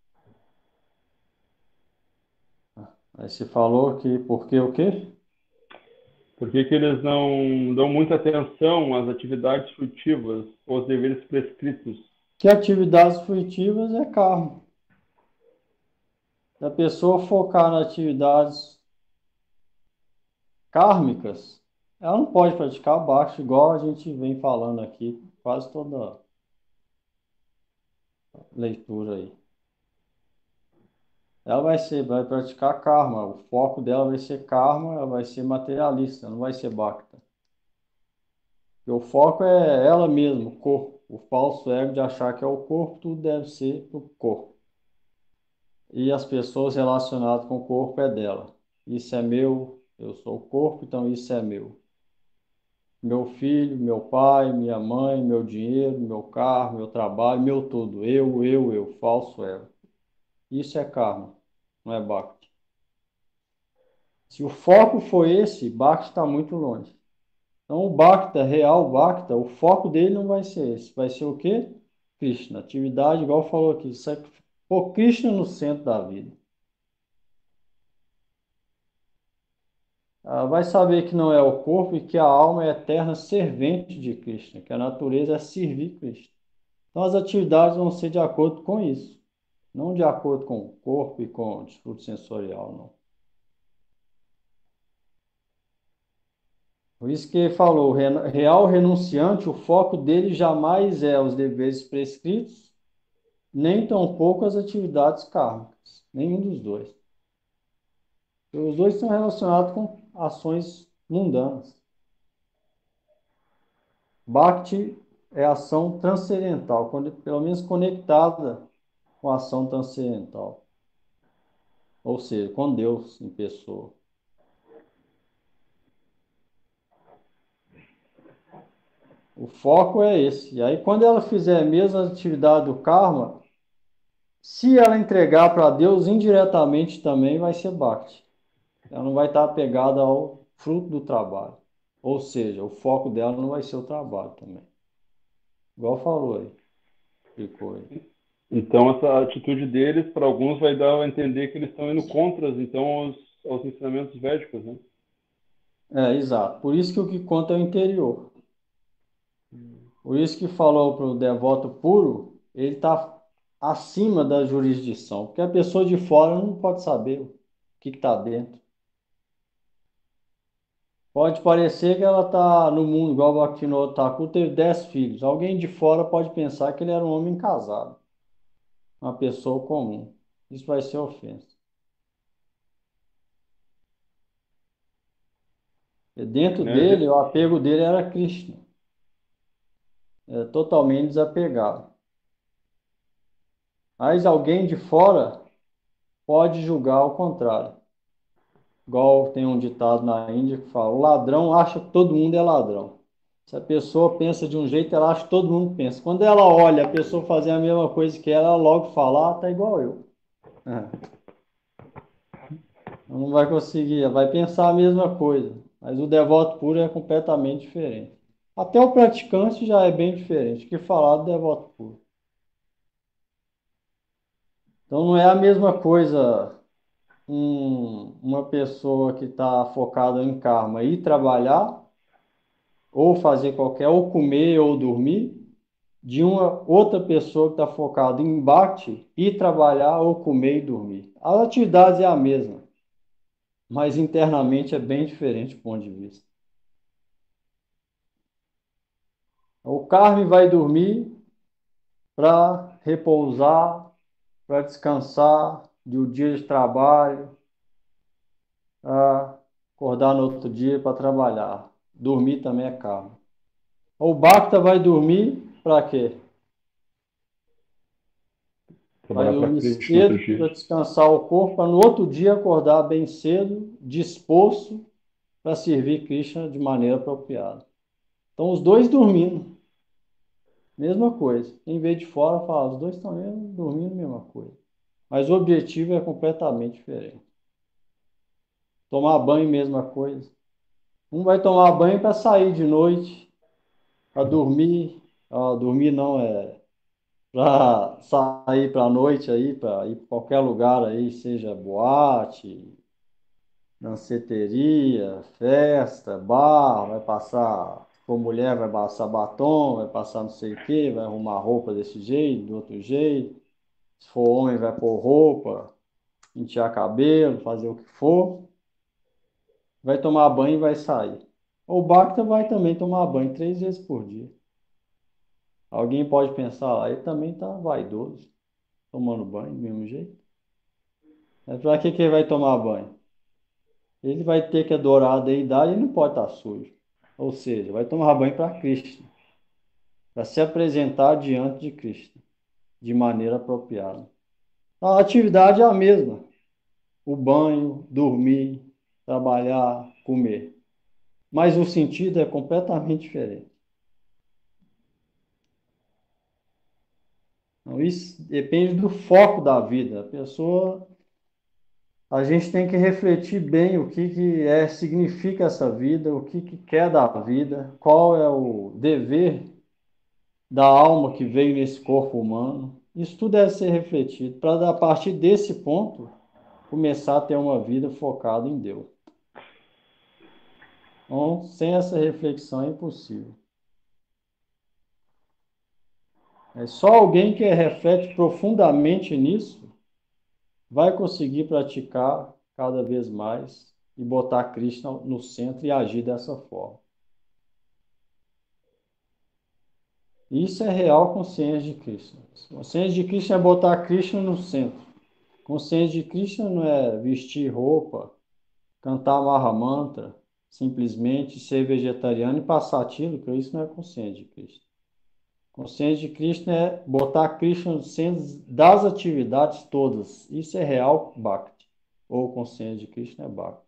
Aí você falou que por que o quê? Por que que eles não dão muita atenção às atividades frutivas ou aos deveres prescritos? Que atividades frutivas é karma. Se a pessoa focar nas atividades kármicas, ela não pode praticar bhakti, igual a gente vem falando aqui, quase toda leitura aí. Ela vai praticar karma, o foco dela vai ser karma, ela vai ser materialista, não vai ser bhakta. Porque o foco é ela mesma, o corpo, o falso ego de achar que é o corpo, tudo deve ser o corpo. E as pessoas relacionadas com o corpo é dela. Isso é meu, eu sou o corpo, então isso é meu. Meu filho, meu pai, minha mãe, meu dinheiro, meu carro, meu trabalho, meu tudo. Eu, falso ego. Isso é karma, não é bhakti. Se o foco for esse, bhakti está muito longe. Então, o bhakta, real bhakta, o foco dele não vai ser esse. Vai ser o quê? Krishna. Atividade, igual falou aqui, pôr Krishna no centro da vida. Vai saber que não é o corpo e que a alma é eterna servente de Krishna, que a natureza é servir Krishna. Então, as atividades vão ser de acordo com isso, não de acordo com o corpo e com o desfrute sensorial, não. Por isso que ele falou, real renunciante, o foco dele jamais é os deveres prescritos, nem tampouco as atividades kármicas, nenhum dos dois. Os dois estão relacionados com ações mundanas. Bhakti é ação transcendental, pelo menos conectada com a ação transcendental, ou seja, com Deus em pessoa. O foco é esse. E aí, quando ela fizer a mesma atividade do karma, se ela entregar para Deus indiretamente também vai ser Bhakti. Ela não vai estar apegada ao fruto do trabalho. Ou seja, o foco dela não vai ser o trabalho também. Igual falou aí. Ficou aí. Então, essa atitude deles, para alguns, vai dar a entender que eles estão indo contra, então, aos ensinamentos védicos, né? Exato. Por isso que o que conta é o interior. Por isso que falou para o devoto puro, ele está acima da jurisdição. Porque a pessoa de fora não pode saber o que está dentro. Pode parecer que ela está no mundo, igual o Bhaktivinoda Thakur teve 10 filhos. Alguém de fora pode pensar que ele era um homem casado, uma pessoa comum. Isso vai ser ofensa. E dentro dele, o apego dele era Krishna. Era totalmente desapegado. Mas alguém de fora pode julgar ao contrário. Igual tem um ditado na Índia que fala: o ladrão acha que todo mundo é ladrão. Se a pessoa pensa de um jeito, ela acha que todo mundo pensa. Quando ela olha a pessoa fazer a mesma coisa que ela logo fala, tá igual eu. É. Não vai conseguir, ela vai pensar a mesma coisa. Mas o devoto puro é completamente diferente. Até o praticante já é bem diferente. O que falar do devoto puro? Então não é a mesma coisa uma pessoa que está focada em karma ir trabalhar, ou fazer qualquer, ou comer ou dormir, de uma outra pessoa que está focada em embate, ir trabalhar ou comer e dormir. As atividades é a mesma, mas internamente é bem diferente o ponto de vista. O Carme vai dormir para repousar, para descansar de um dia de trabalho, para acordar no outro dia para trabalhar. Dormir também é karma. O Bhakta vai dormir para quê? Vai Trabalhar para dormir Cristo no outro cedo dia. para descansar o corpo, para no outro dia acordar bem cedo, disposto para servir Krishna de maneira apropriada. Então, os dois dormindo, mesma coisa. Quem vê de fora fala, os dois estão dormindo, mesma coisa. Mas o objetivo é completamente diferente. Tomar banho, mesma coisa. Um vai tomar banho para sair de noite, para dormir. Ah, dormir não é para sair para a noite aí, para ir para qualquer lugar aí, seja boate, danceteria, festa, bar, vai passar, se for mulher, vai passar batom, vai passar não sei o quê, vai arrumar roupa desse jeito, do outro jeito. Se for homem, vai pôr roupa, pentear cabelo, fazer o que for. Vai tomar banho e vai sair. O Bacta vai também tomar banho 3 vezes por dia. Alguém pode pensar, ele também está vaidoso, tomando banho do mesmo jeito. Para que ele vai tomar banho? Ele vai ter que adorar a deidade e não pode estar sujo. Ou seja, vai tomar banho para Cristo, para se apresentar diante de Cristo, de maneira apropriada. A atividade é a mesma: o banho, dormir, trabalhar, comer. Mas o sentido é completamente diferente. Então, isso depende do foco da vida. A gente tem que refletir bem o que significa essa vida, o que quer da vida, qual é o dever da alma que veio nesse corpo humano. Isso tudo deve ser refletido para, a partir desse ponto, começar a ter uma vida focada em Deus. Então, sem essa reflexão é impossível. É só alguém que reflete profundamente nisso vai conseguir praticar cada vez mais e botar Krishna no centro e agir dessa forma. Isso é real consciência de Krishna. Consciência de Krishna é botar Krishna no centro. Consciência de Krishna não é vestir roupa, cantar Maha Mantra, simplesmente ser vegetariano e passar aquilo, que isso não é consciência de Krishna. Consciência de Krishna é botar Krishna no centro das atividades todas. Isso é real Bhakti. Ou consciência de Krishna é Bhakti.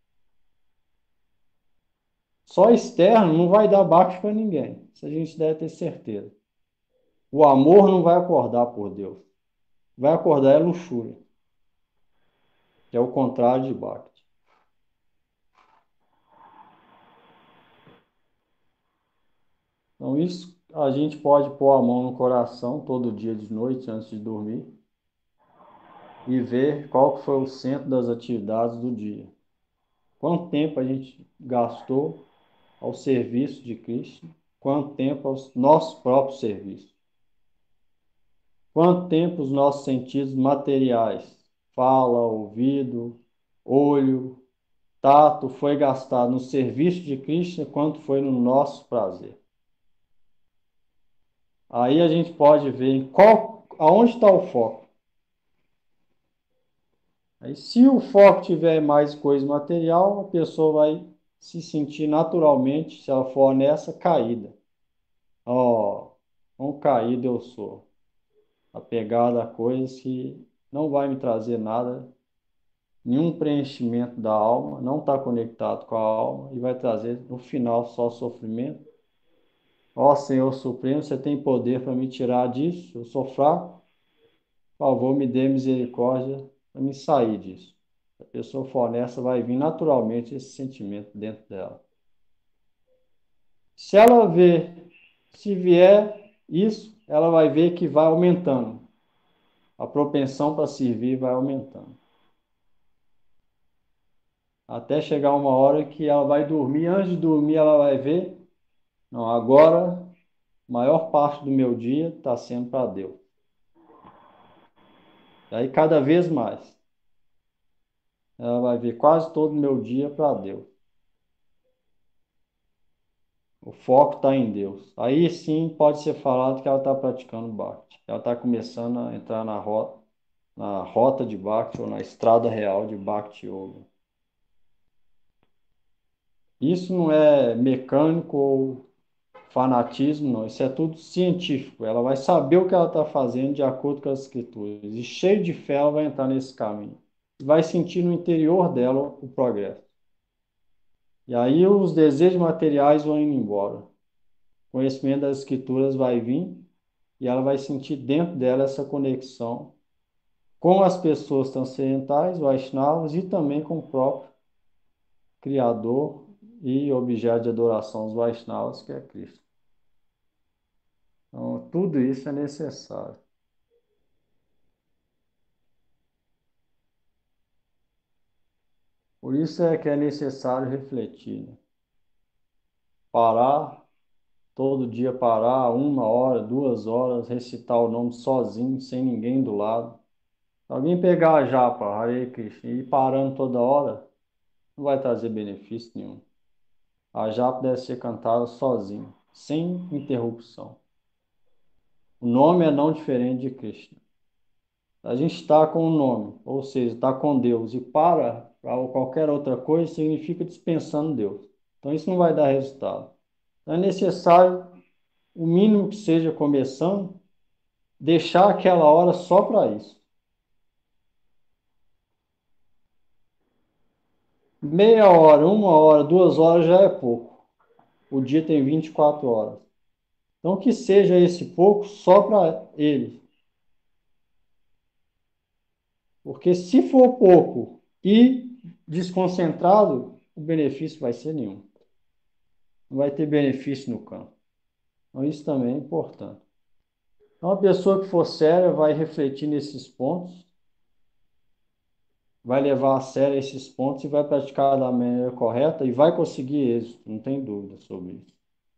Só externo não vai dar Bhakti para ninguém. Isso a gente deve ter certeza. O amor não vai acordar por Deus. Vai acordar é luxúria, que é o contrário de Bhakti. Então, isso a gente pode pôr a mão no coração todo dia de noite antes de dormir e ver qual que foi o centro das atividades do dia. Quanto tempo a gente gastou ao serviço de Cristo? Quanto tempo ao nosso próprio serviço? Quanto tempo os nossos sentidos materiais, fala, ouvido, olho, tato, foi gastado no serviço de Cristo, quanto foi no nosso prazer? Aí a gente pode ver aonde está o foco. Aí, se o foco tiver mais coisa material, a pessoa vai se sentir naturalmente, se ela for nessa, caída. Ó, quão caído eu sou. Apegado a coisas que não vai me trazer nada, nenhum preenchimento da alma, não está conectado com a alma e vai trazer, no final, só sofrimento Ó Senhor Supremo, você tem poder para me tirar disso? Eu sou fraco. Por favor, me dê misericórdia para me sair disso. Se a pessoa for honesta, vai vir naturalmente esse sentimento dentro dela. Se ela ver, se vier isso, ela vai ver que vai aumentando. A propensão para servir vai aumentando. Até chegar uma hora que ela vai dormir. Antes de dormir, ela vai ver. Não, agora, a maior parte do meu dia está sendo para Deus. E aí, cada vez mais, ela vai ver quase todo o meu dia para Deus. O foco está em Deus. Aí sim pode ser falado que ela está praticando Bhakti. Ela está começando a entrar na rota de Bhakti ou na estrada real de Bhakti Yoga. Isso não é mecânico ou fanatismo, não. Isso é tudo científico. Ela vai saber o que ela está fazendo de acordo com as escrituras. E cheio de fé, ela vai entrar nesse caminho. Vai sentir no interior dela o progresso. E aí os desejos materiais vão indo embora. O conhecimento das escrituras vai vir e ela vai sentir dentro dela essa conexão com as pessoas transcendentais, Vaishnavas, e também com o próprio Criador e objeto de adoração dos Vaishnavas, que é Cristo. Então, tudo isso é necessário. Por isso é que é necessário refletir, né? Parar, todo dia parar, 1 hora, 2 horas, recitar o nome sozinho, sem ninguém do lado. Se alguém pegar a japa, Hare Krishna, e ir parando toda hora, não vai trazer benefício nenhum. A japa deve ser cantada sozinho, sem interrupção. O nome é não diferente de Krishna. A gente está com o nome, ou seja, está com Deus, e para qualquer outra coisa, significa dispensando Deus. Então isso não vai dar resultado. Então é necessário, o mínimo que seja começando, deixar aquela hora só para isso. Meia hora, 1 hora, 2 horas já é pouco. O dia tem 24 horas. Então que seja esse pouco só para ele. Porque se for pouco e desconcentrado, o benefício vai ser nenhum. Não vai ter benefício no campo. Então isso também é importante. Então a pessoa que for séria vai refletir nesses pontos, vai levar a sério esses pontos e vai praticar da maneira correta e vai conseguir êxito, não tem dúvida sobre isso.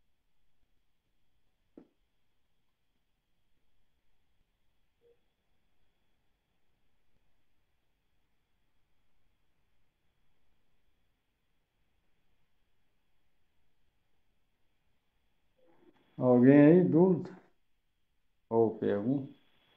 Alguém aí, dúvida? Ou pergunta?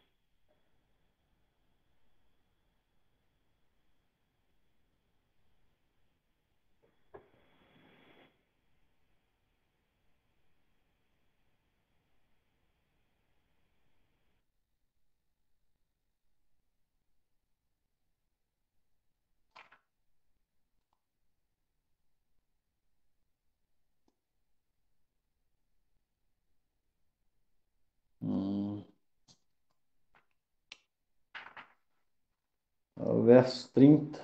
O verso 30.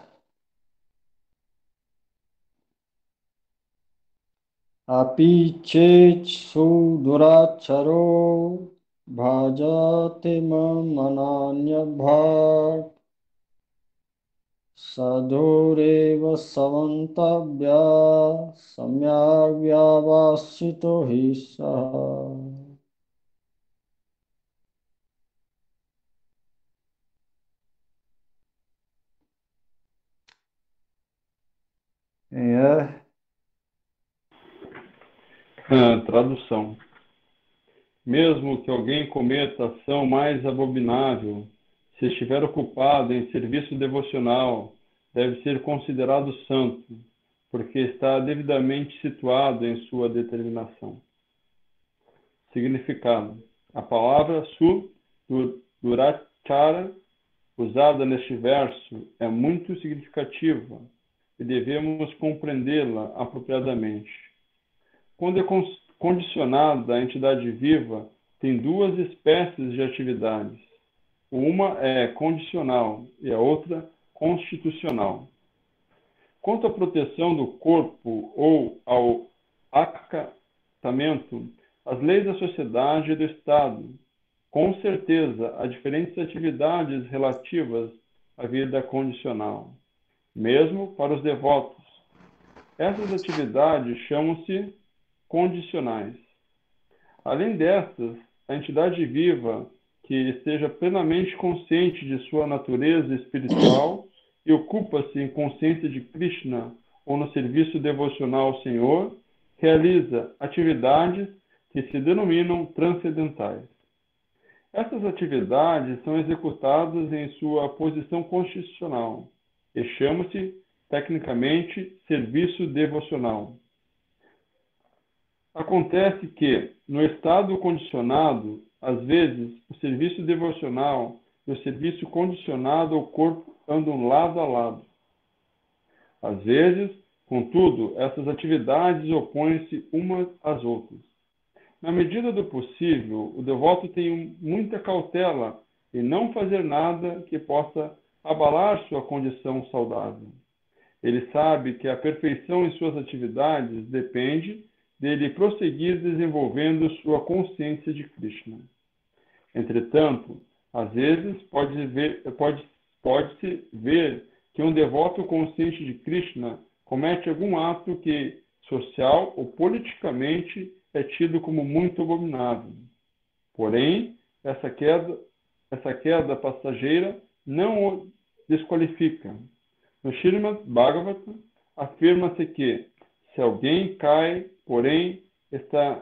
Api chet suduracharo bhajate mam ananya bhak sadhureva samantavya samyak vyavasito hisa. Quem é? Tradução. Mesmo que alguém cometa ação mais abominável, se estiver ocupado em serviço devocional, deve ser considerado santo, porque está devidamente situado em sua determinação. Significado. A palavra durachara, usada neste verso, é muito significativa e devemos compreendê-la apropriadamente. Quando é condicionado da entidade viva tem duas espécies de atividades. Uma é condicional e a outra constitucional. Quanto à proteção do corpo ou ao acatamento, as leis da sociedade e do Estado, com certeza, há diferentes atividades relativas à vida condicional, mesmo para os devotos. Essas atividades chamam-se condicionais. Além destas, a entidade viva que esteja plenamente consciente de sua natureza espiritual e ocupa-se em consciência de Krishna ou no serviço devocional ao Senhor, realiza atividades que se denominam transcendentais. Essas atividades são executadas em sua posição constitucional e chama-se, tecnicamente, serviço devocional. Acontece que, no estado condicionado, às vezes, o serviço devocional e o serviço condicionado ao corpo andam lado a lado. Às vezes, contudo, essas atividades opõem-se umas às outras. Na medida do possível, o devoto tem muita cautela em não fazer nada que possa abalar sua condição saudável. Ele sabe que a perfeição em suas atividades depende dele prosseguir desenvolvendo sua consciência de Krishna. Entretanto, às vezes pode-se ver que um devoto consciente de Krishna comete algum ato que, social ou politicamente, é tido como muito abominável. Porém, essa queda passageira não o desqualifica. No Srimad Bhagavatam, afirma-se que, se alguém cai, porém, está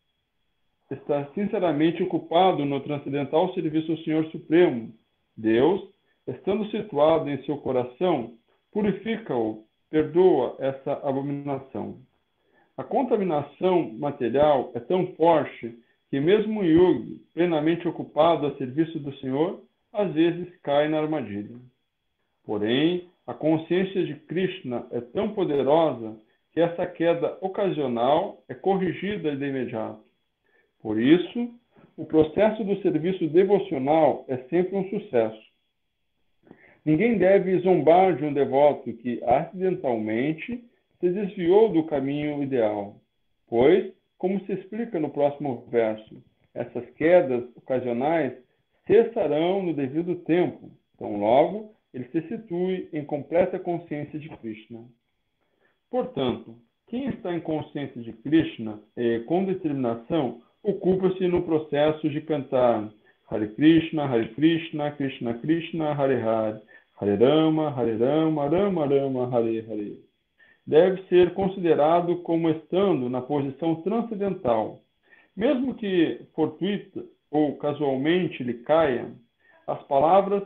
sinceramente ocupado no transcendental serviço ao Senhor Supremo, Deus, estando situado em seu coração, purifica-o, perdoa essa abominação. A contaminação material é tão forte que mesmo o yogi, plenamente ocupado a serviço do Senhor, às vezes cai na armadilha. Porém, a consciência de Krishna é tão poderosa que essa queda ocasional é corrigida de imediato. Por isso, o processo do serviço devocional é sempre um sucesso. Ninguém deve zombar de um devoto que, acidentalmente, se desviou do caminho ideal, pois, como se explica no próximo verso, essas quedas ocasionais cessarão no devido tempo, tão logo ele se situe em completa consciência de Krishna. Portanto, quem está em consciência de Krishna e com determinação ocupa-se no processo de cantar Hare Krishna, Krishna Krishna, Hare Hare, Hare Rama, Rama Rama, Hare Hare. Deve ser considerado como estando na posição transcendental. Mesmo que fortuita ou casualmente lhe caia, as palavras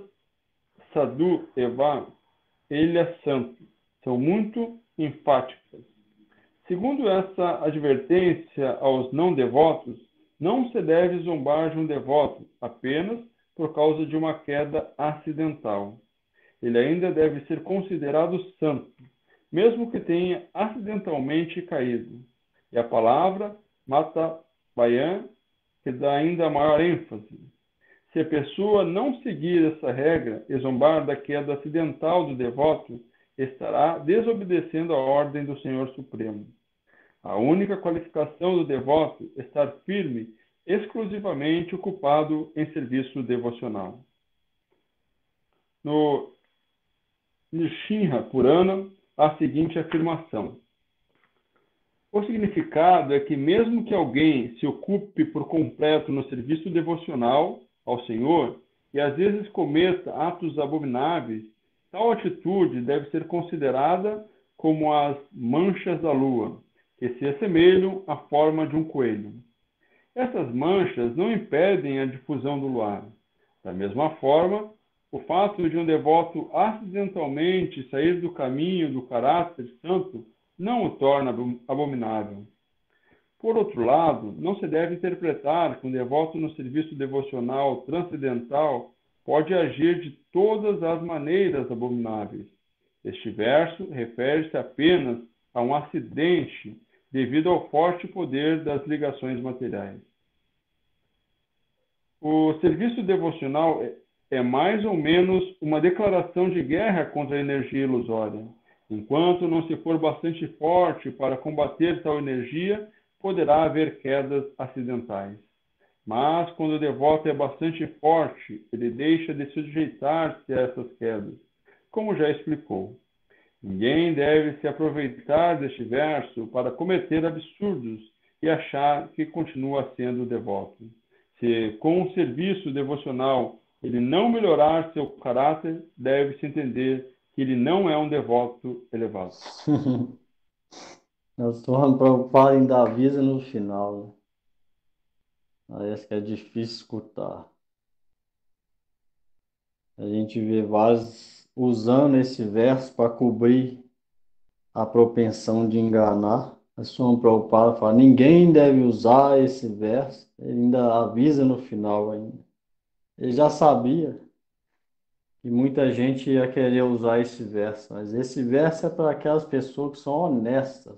Sadhu Eva, ele é santo, são muito enfáticas. Segundo essa advertência aos não devotos, não se deve zombar de um devoto apenas por causa de uma queda acidental. Ele ainda deve ser considerado santo, mesmo que tenha acidentalmente caído. E a palavra Matabayan, que dá ainda maior ênfase. Se a pessoa não seguir essa regra e zombar da queda acidental do devoto, estará desobedecendo a ordem do Senhor Supremo. A única qualificação do devoto é estar firme, exclusivamente ocupado em serviço devocional. No Nrsimha Purana, a seguinte afirmação. O significado é que mesmo que alguém se ocupe por completo no serviço devocional ao Senhor e às vezes cometa atos abomináveis, tal atitude deve ser considerada como as manchas da lua, que se assemelham à forma de um coelho. Essas manchas não impedem a difusão do luar. Da mesma forma, o fato de um devoto acidentalmente sair do caminho do caráter santo não o torna abominável. Por outro lado, não se deve interpretar que um devoto no serviço devocional transcendental pode agir de todas as maneiras abomináveis. Este verso refere-se apenas a um acidente devido ao forte poder das ligações materiais. O serviço devocional é mais ou menos uma declaração de guerra contra a energia ilusória. Enquanto não se for bastante forte para combater tal energia, poderá haver quedas acidentais. Mas, quando o devoto é bastante forte, ele deixa de sujeitar-se a essas quedas, como já explicou. Ninguém deve se aproveitar deste verso para cometer absurdos e achar que continua sendo devoto. Se com o serviço devocional ele não melhorar seu caráter, deve-se entender que ele não é um devoto elevado. Nós estamos preocupados em dar vida no final, né? Parece que é difícil escutar. A gente vê vários usando esse verso para cobrir a propensão de enganar. A sua Prabhupada fala, ninguém deve usar esse verso. Ele ainda avisa no final ainda. Ele já sabia que muita gente ia querer usar esse verso, mas esse verso é para aquelas pessoas que são honestas.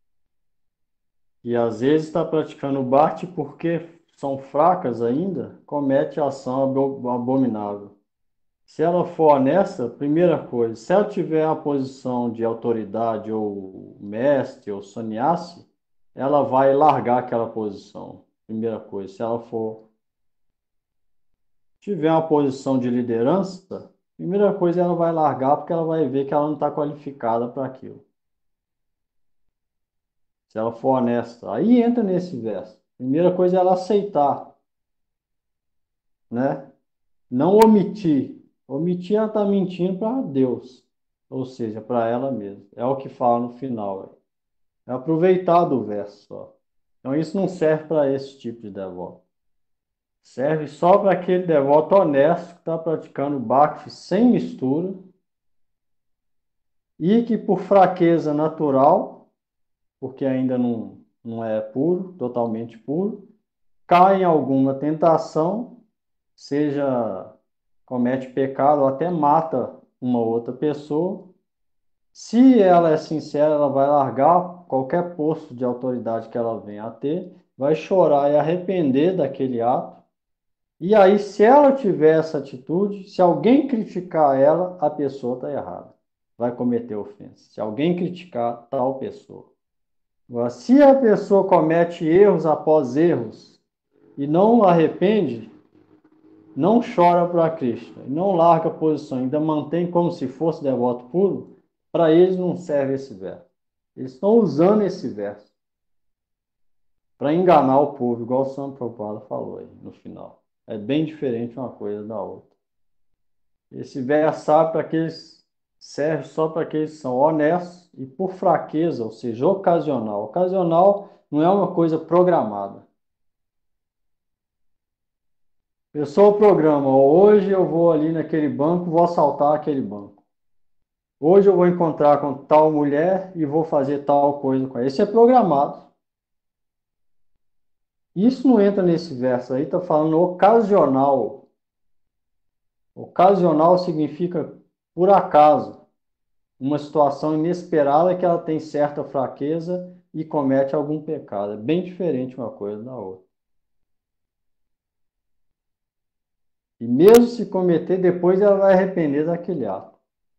E às vezes está praticando Bhakti porque são fracas ainda, comete ação abominável. Se ela for honesta, primeira coisa, se ela tiver a posição de autoridade ou mestre ou sannyasi, ela vai largar aquela posição. Primeira coisa, se ela for tiver uma posição de liderança, primeira coisa ela vai largar porque ela vai ver que ela não está qualificada para aquilo. Se ela for honesta, aí entra nesse verso. Primeira coisa é ela aceitar, né? Não omitir. Omitir ela está mentindo para Deus, ou seja, para ela mesma. É o que fala no final. É aproveitar do verso só. Então isso não serve para esse tipo de devoto. Serve só para aquele devoto honesto que está praticando Bhakti sem mistura e que por fraqueza natural, porque ainda não é puro, totalmente puro, cai em alguma tentação, seja comete pecado ou até mata uma outra pessoa. Se ela é sincera, ela vai largar qualquer posto de autoridade que ela venha a ter, vai chorar e arrepender daquele ato. E aí, se ela tiver essa atitude, se alguém criticar ela, a pessoa está errada. Vai cometer ofensa. Se alguém criticar tal pessoa. Agora, se a pessoa comete erros após erros e não arrepende, não chora para Krishna, não larga a posição, ainda mantém como se fosse devoto puro, para eles não serve esse verso. Eles estão usando esse verso para enganar o povo, igual o São Prabhupada falou aí no final. É bem diferente uma coisa da outra. Esse verso sabe para aqueles, serve só para aqueles que são honestos e por fraqueza, ou seja, ocasional. Ocasional não é uma coisa programada. Pessoa programa, hoje eu vou ali naquele banco, vou assaltar aquele banco. Hoje eu vou encontrar com tal mulher e vou fazer tal coisa com ela. Isso é programado. Isso não entra nesse verso aí, está falando ocasional. Ocasional significa por acaso, uma situação inesperada que ela tem certa fraqueza e comete algum pecado. É bem diferente uma coisa da outra. E mesmo se cometer, depois ela vai arrepender daquele ato.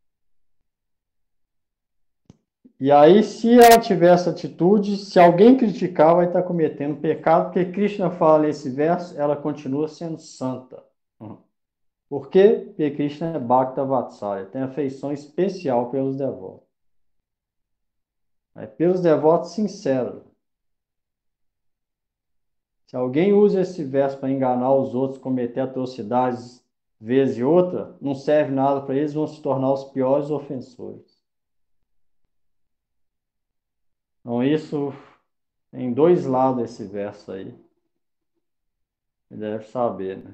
E aí, se ela tiver essa atitude, se alguém criticar, vai estar cometendo pecado, porque Krishna fala nesse verso, ela continua sendo santa. Por quê? Porque Krishna é Bhakta Vatsalya, tem afeição especial pelos devotos. É pelos devotos sinceros. Se alguém usa esse verso para enganar os outros, cometer atrocidades vez e outra, não serve nada para eles, vão se tornar os piores ofensores. Então, isso tem dois lados esse verso aí. Você deve saber, né?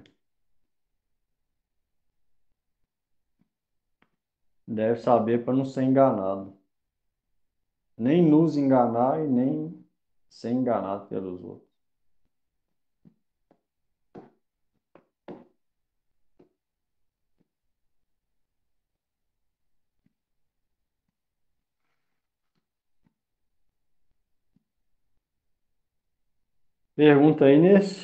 Deve saber para não ser enganado. Nem nos enganar e nem ser enganado pelos outros. Pergunta aí, Inês.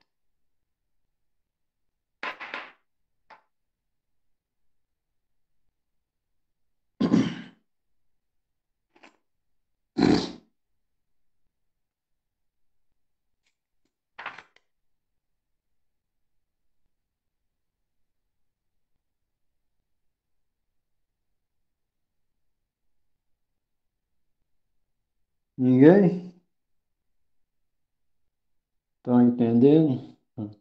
Ninguém? Estão entendendo?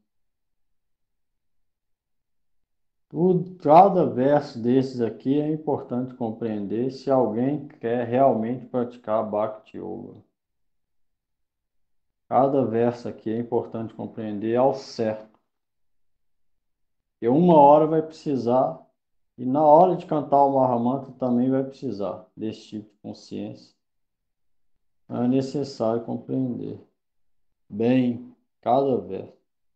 Cada verso desses aqui é importante compreender se alguém quer realmente praticar Bhakti Yoga. Cada verso aqui é importante compreender ao certo. E uma hora vai precisar, e na hora de cantar o Mahamantra também vai precisar desse tipo de consciência. É necessário compreender bem cada verso.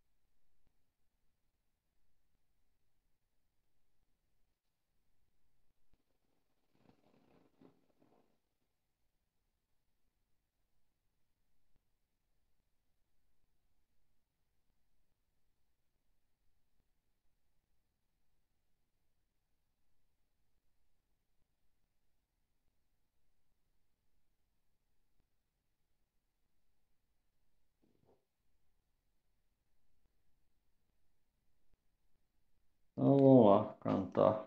Então vamos lá, cantar.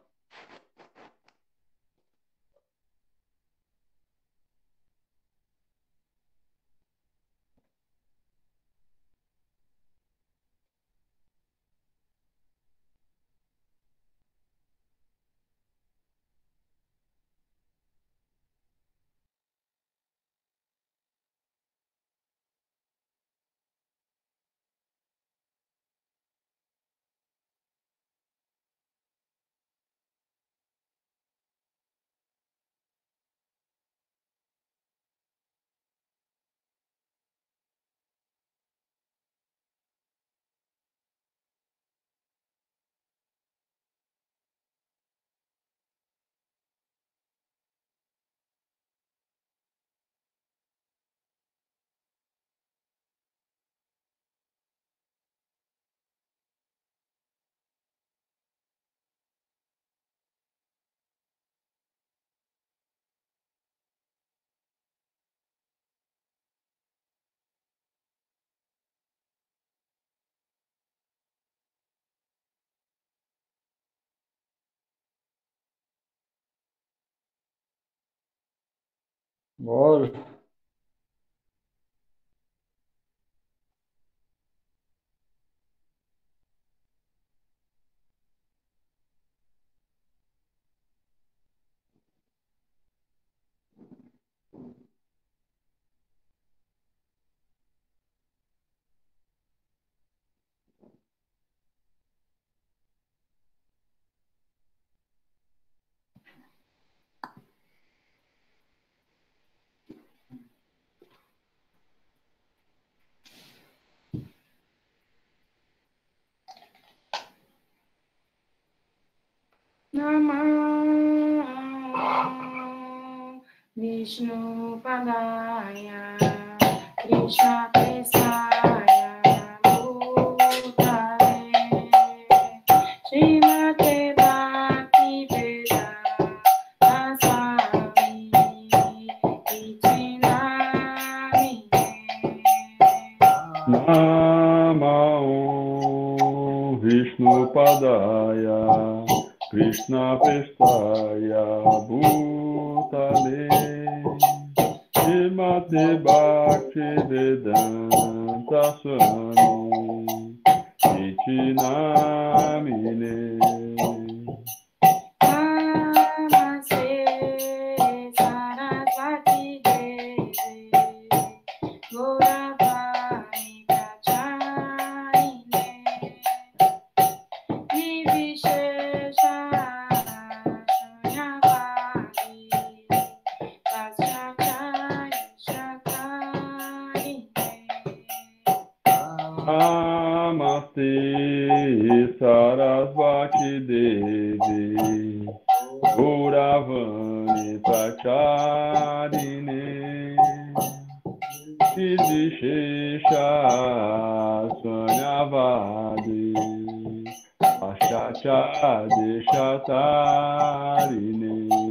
Bora. Namo Vishnu Padaya Krishna Prestaya Bhutale Srimate Bhakti Vedanta Swami Iti Namine Namo Vishnu Padaya Krishna Prestaya Bhutale Srimate Bhakti Vedanta Swami Iti Namine Namaste Sarasvati Devi Gauravani Pracharine Nivishesha Shunyavadi Vasyachari Shakarine Namaste Sarasvati Devi Gauravani Pracharine Siddhishesha Sunyavadi Ashacha Deshatarine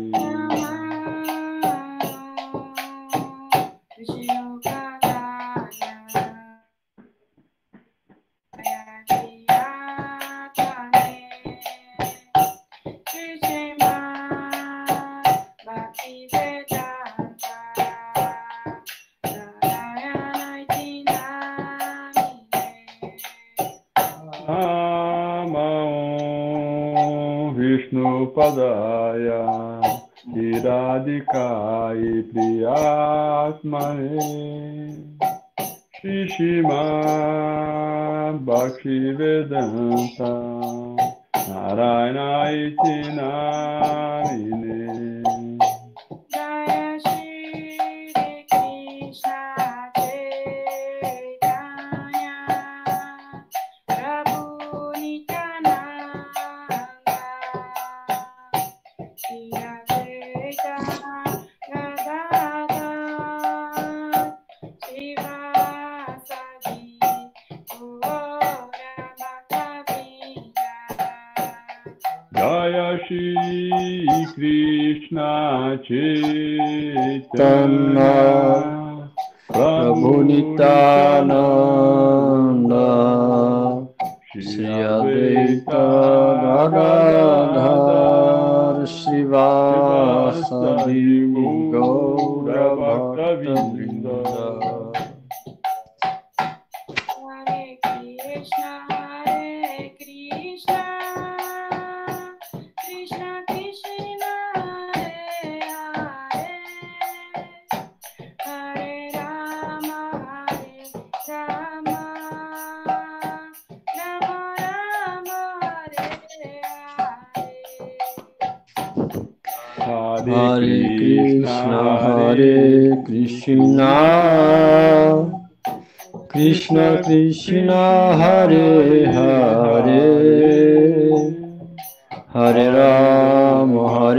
Vishnu Padaya Iradhikai Priyatmane Shishima Bhaktivedanta Narayana iti namine Jaya Shri Krishna Chaitanya Prabhu Nityananda Shri Advaita Gadadhar Srivasadi Gaura Bhaktavrinda Jaya Shri Krishna Chaitanya Prabhu Nityananda Shri Advaita Gadadhar Srivasadi Gaura Bhaktavrinda Hare Krishna, Krishna Krishna, Hare Hare, Hare Rama, Rama Rama, Hare Hare. Hare Krishna, Krishna Krishna, Hare Hare, Hare Rama,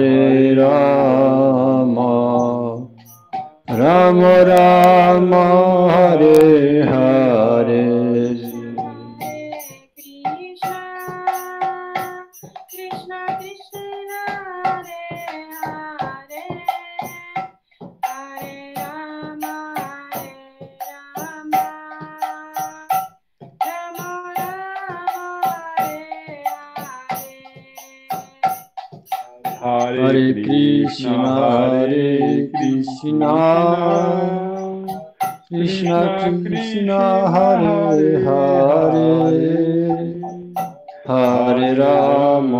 Rama Rama, Hare Hare. Krishna Krishna, Hare Hare, Hare Rama, Rama Hare Krishna, Krishna Krishna, Hare Hare, Hare Rama,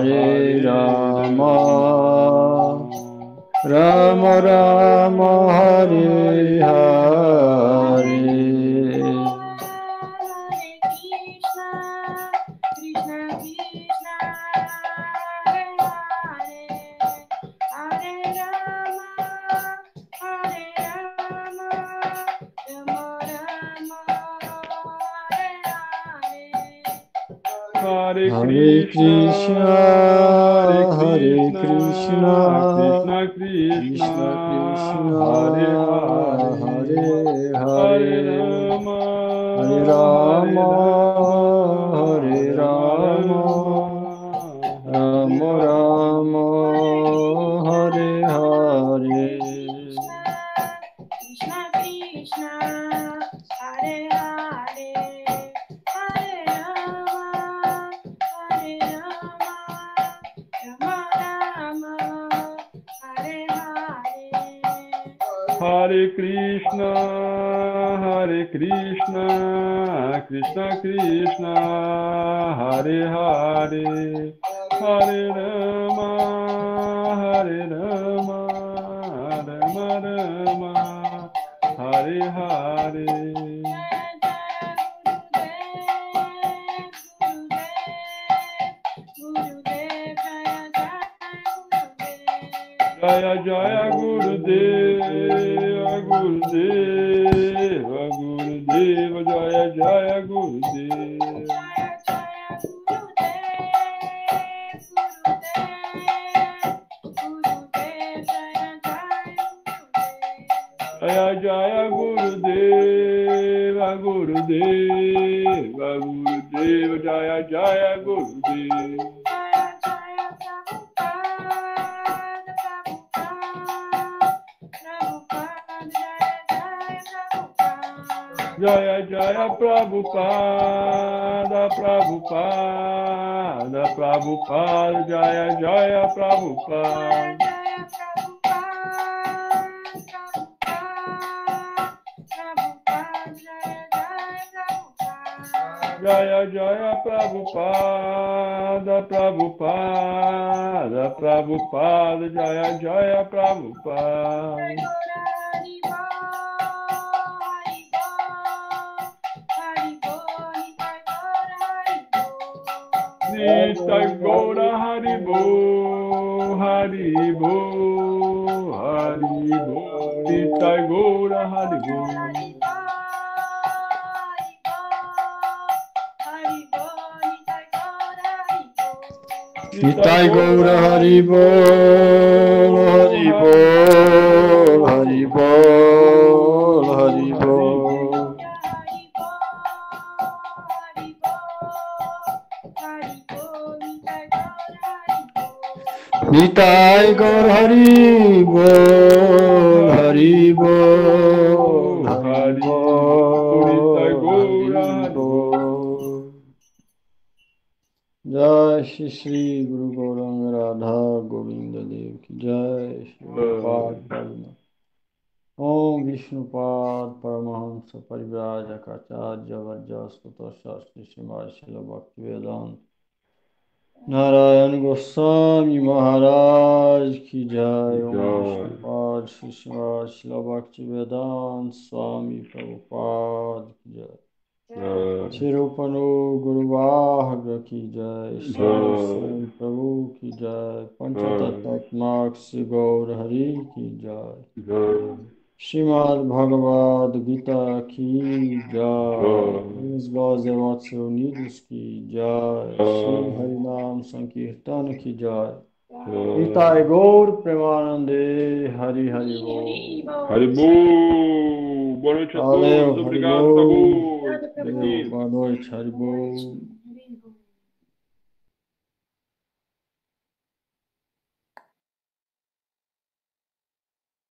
Rama Rama, Hare Hare. Hare Hare Krishna, Krishna Krishna Krishna, Hare Hare Hare, Rama, Hare Rama, Hare Rama, Rama Rama, Hare Hare. Krishna Krishna, Hare Hare, Hare Rama, Hare Rama, Rama Rama, Hare Hare. Hare Krishna, Krishna Krishna, Hare Hare, Hare Rama, Rama Rama, Hare Hare. Jaya Jaya Gurudeva, Gurudeva, Gurudeva, Jaya Jaya Gurudeva. Jaya Jaya Jaya Gurudeva, Gurudeva, Gurudeva, Jaya Jaya Gurudeva. Jaya Jaya Jaya Prabhupada, Prabhupada, Prabhupada, Jaya Jaya Prabhupada. Jaya Jaya Prabhupada, Prabhupada, Prabhupada, Jaya Jaya Prabhupada. Nitai Gora Haribo, Haribo, Haribo, Nitai Gora Haribo. Nitai Gaura Haribo, Haribo, Haribo, Haribo. Nitai Gaura Haribo, Haribo, Haribo, Nitai Gaura Haribo. Jai Shri Shri Guru Gauranga Radha Govinda Dev ki Jai Shri Prabhupada Parama. Om Vishnupad Paramahamsa Parivrajakacarya Vajraspata Shastri Srimad Srila Bhaktivedanta Narayan Goswami Maharaj ki Jai. Om Vishnupad Shri Srimad Srila Bhaktivedanta Swami Prabhupada ki Jai. Shirupanu Guru Vahagra ki Jai. Sarvaswami Prabhu ki Jai. Panchatattmak Sri Gaur Hari ki Jai. Srimad Bhagavad Gita ki Jai. His God's Devotees Unidos ki Jai. Shri Harinam Sankirtan ki Jai. Nitai Gaur Premanande Hari Hari Bol. Haribo. Boa noite a Valeu, todos. Obrigado, Haribo. Tabu. Valeu, boa noite, Haribo.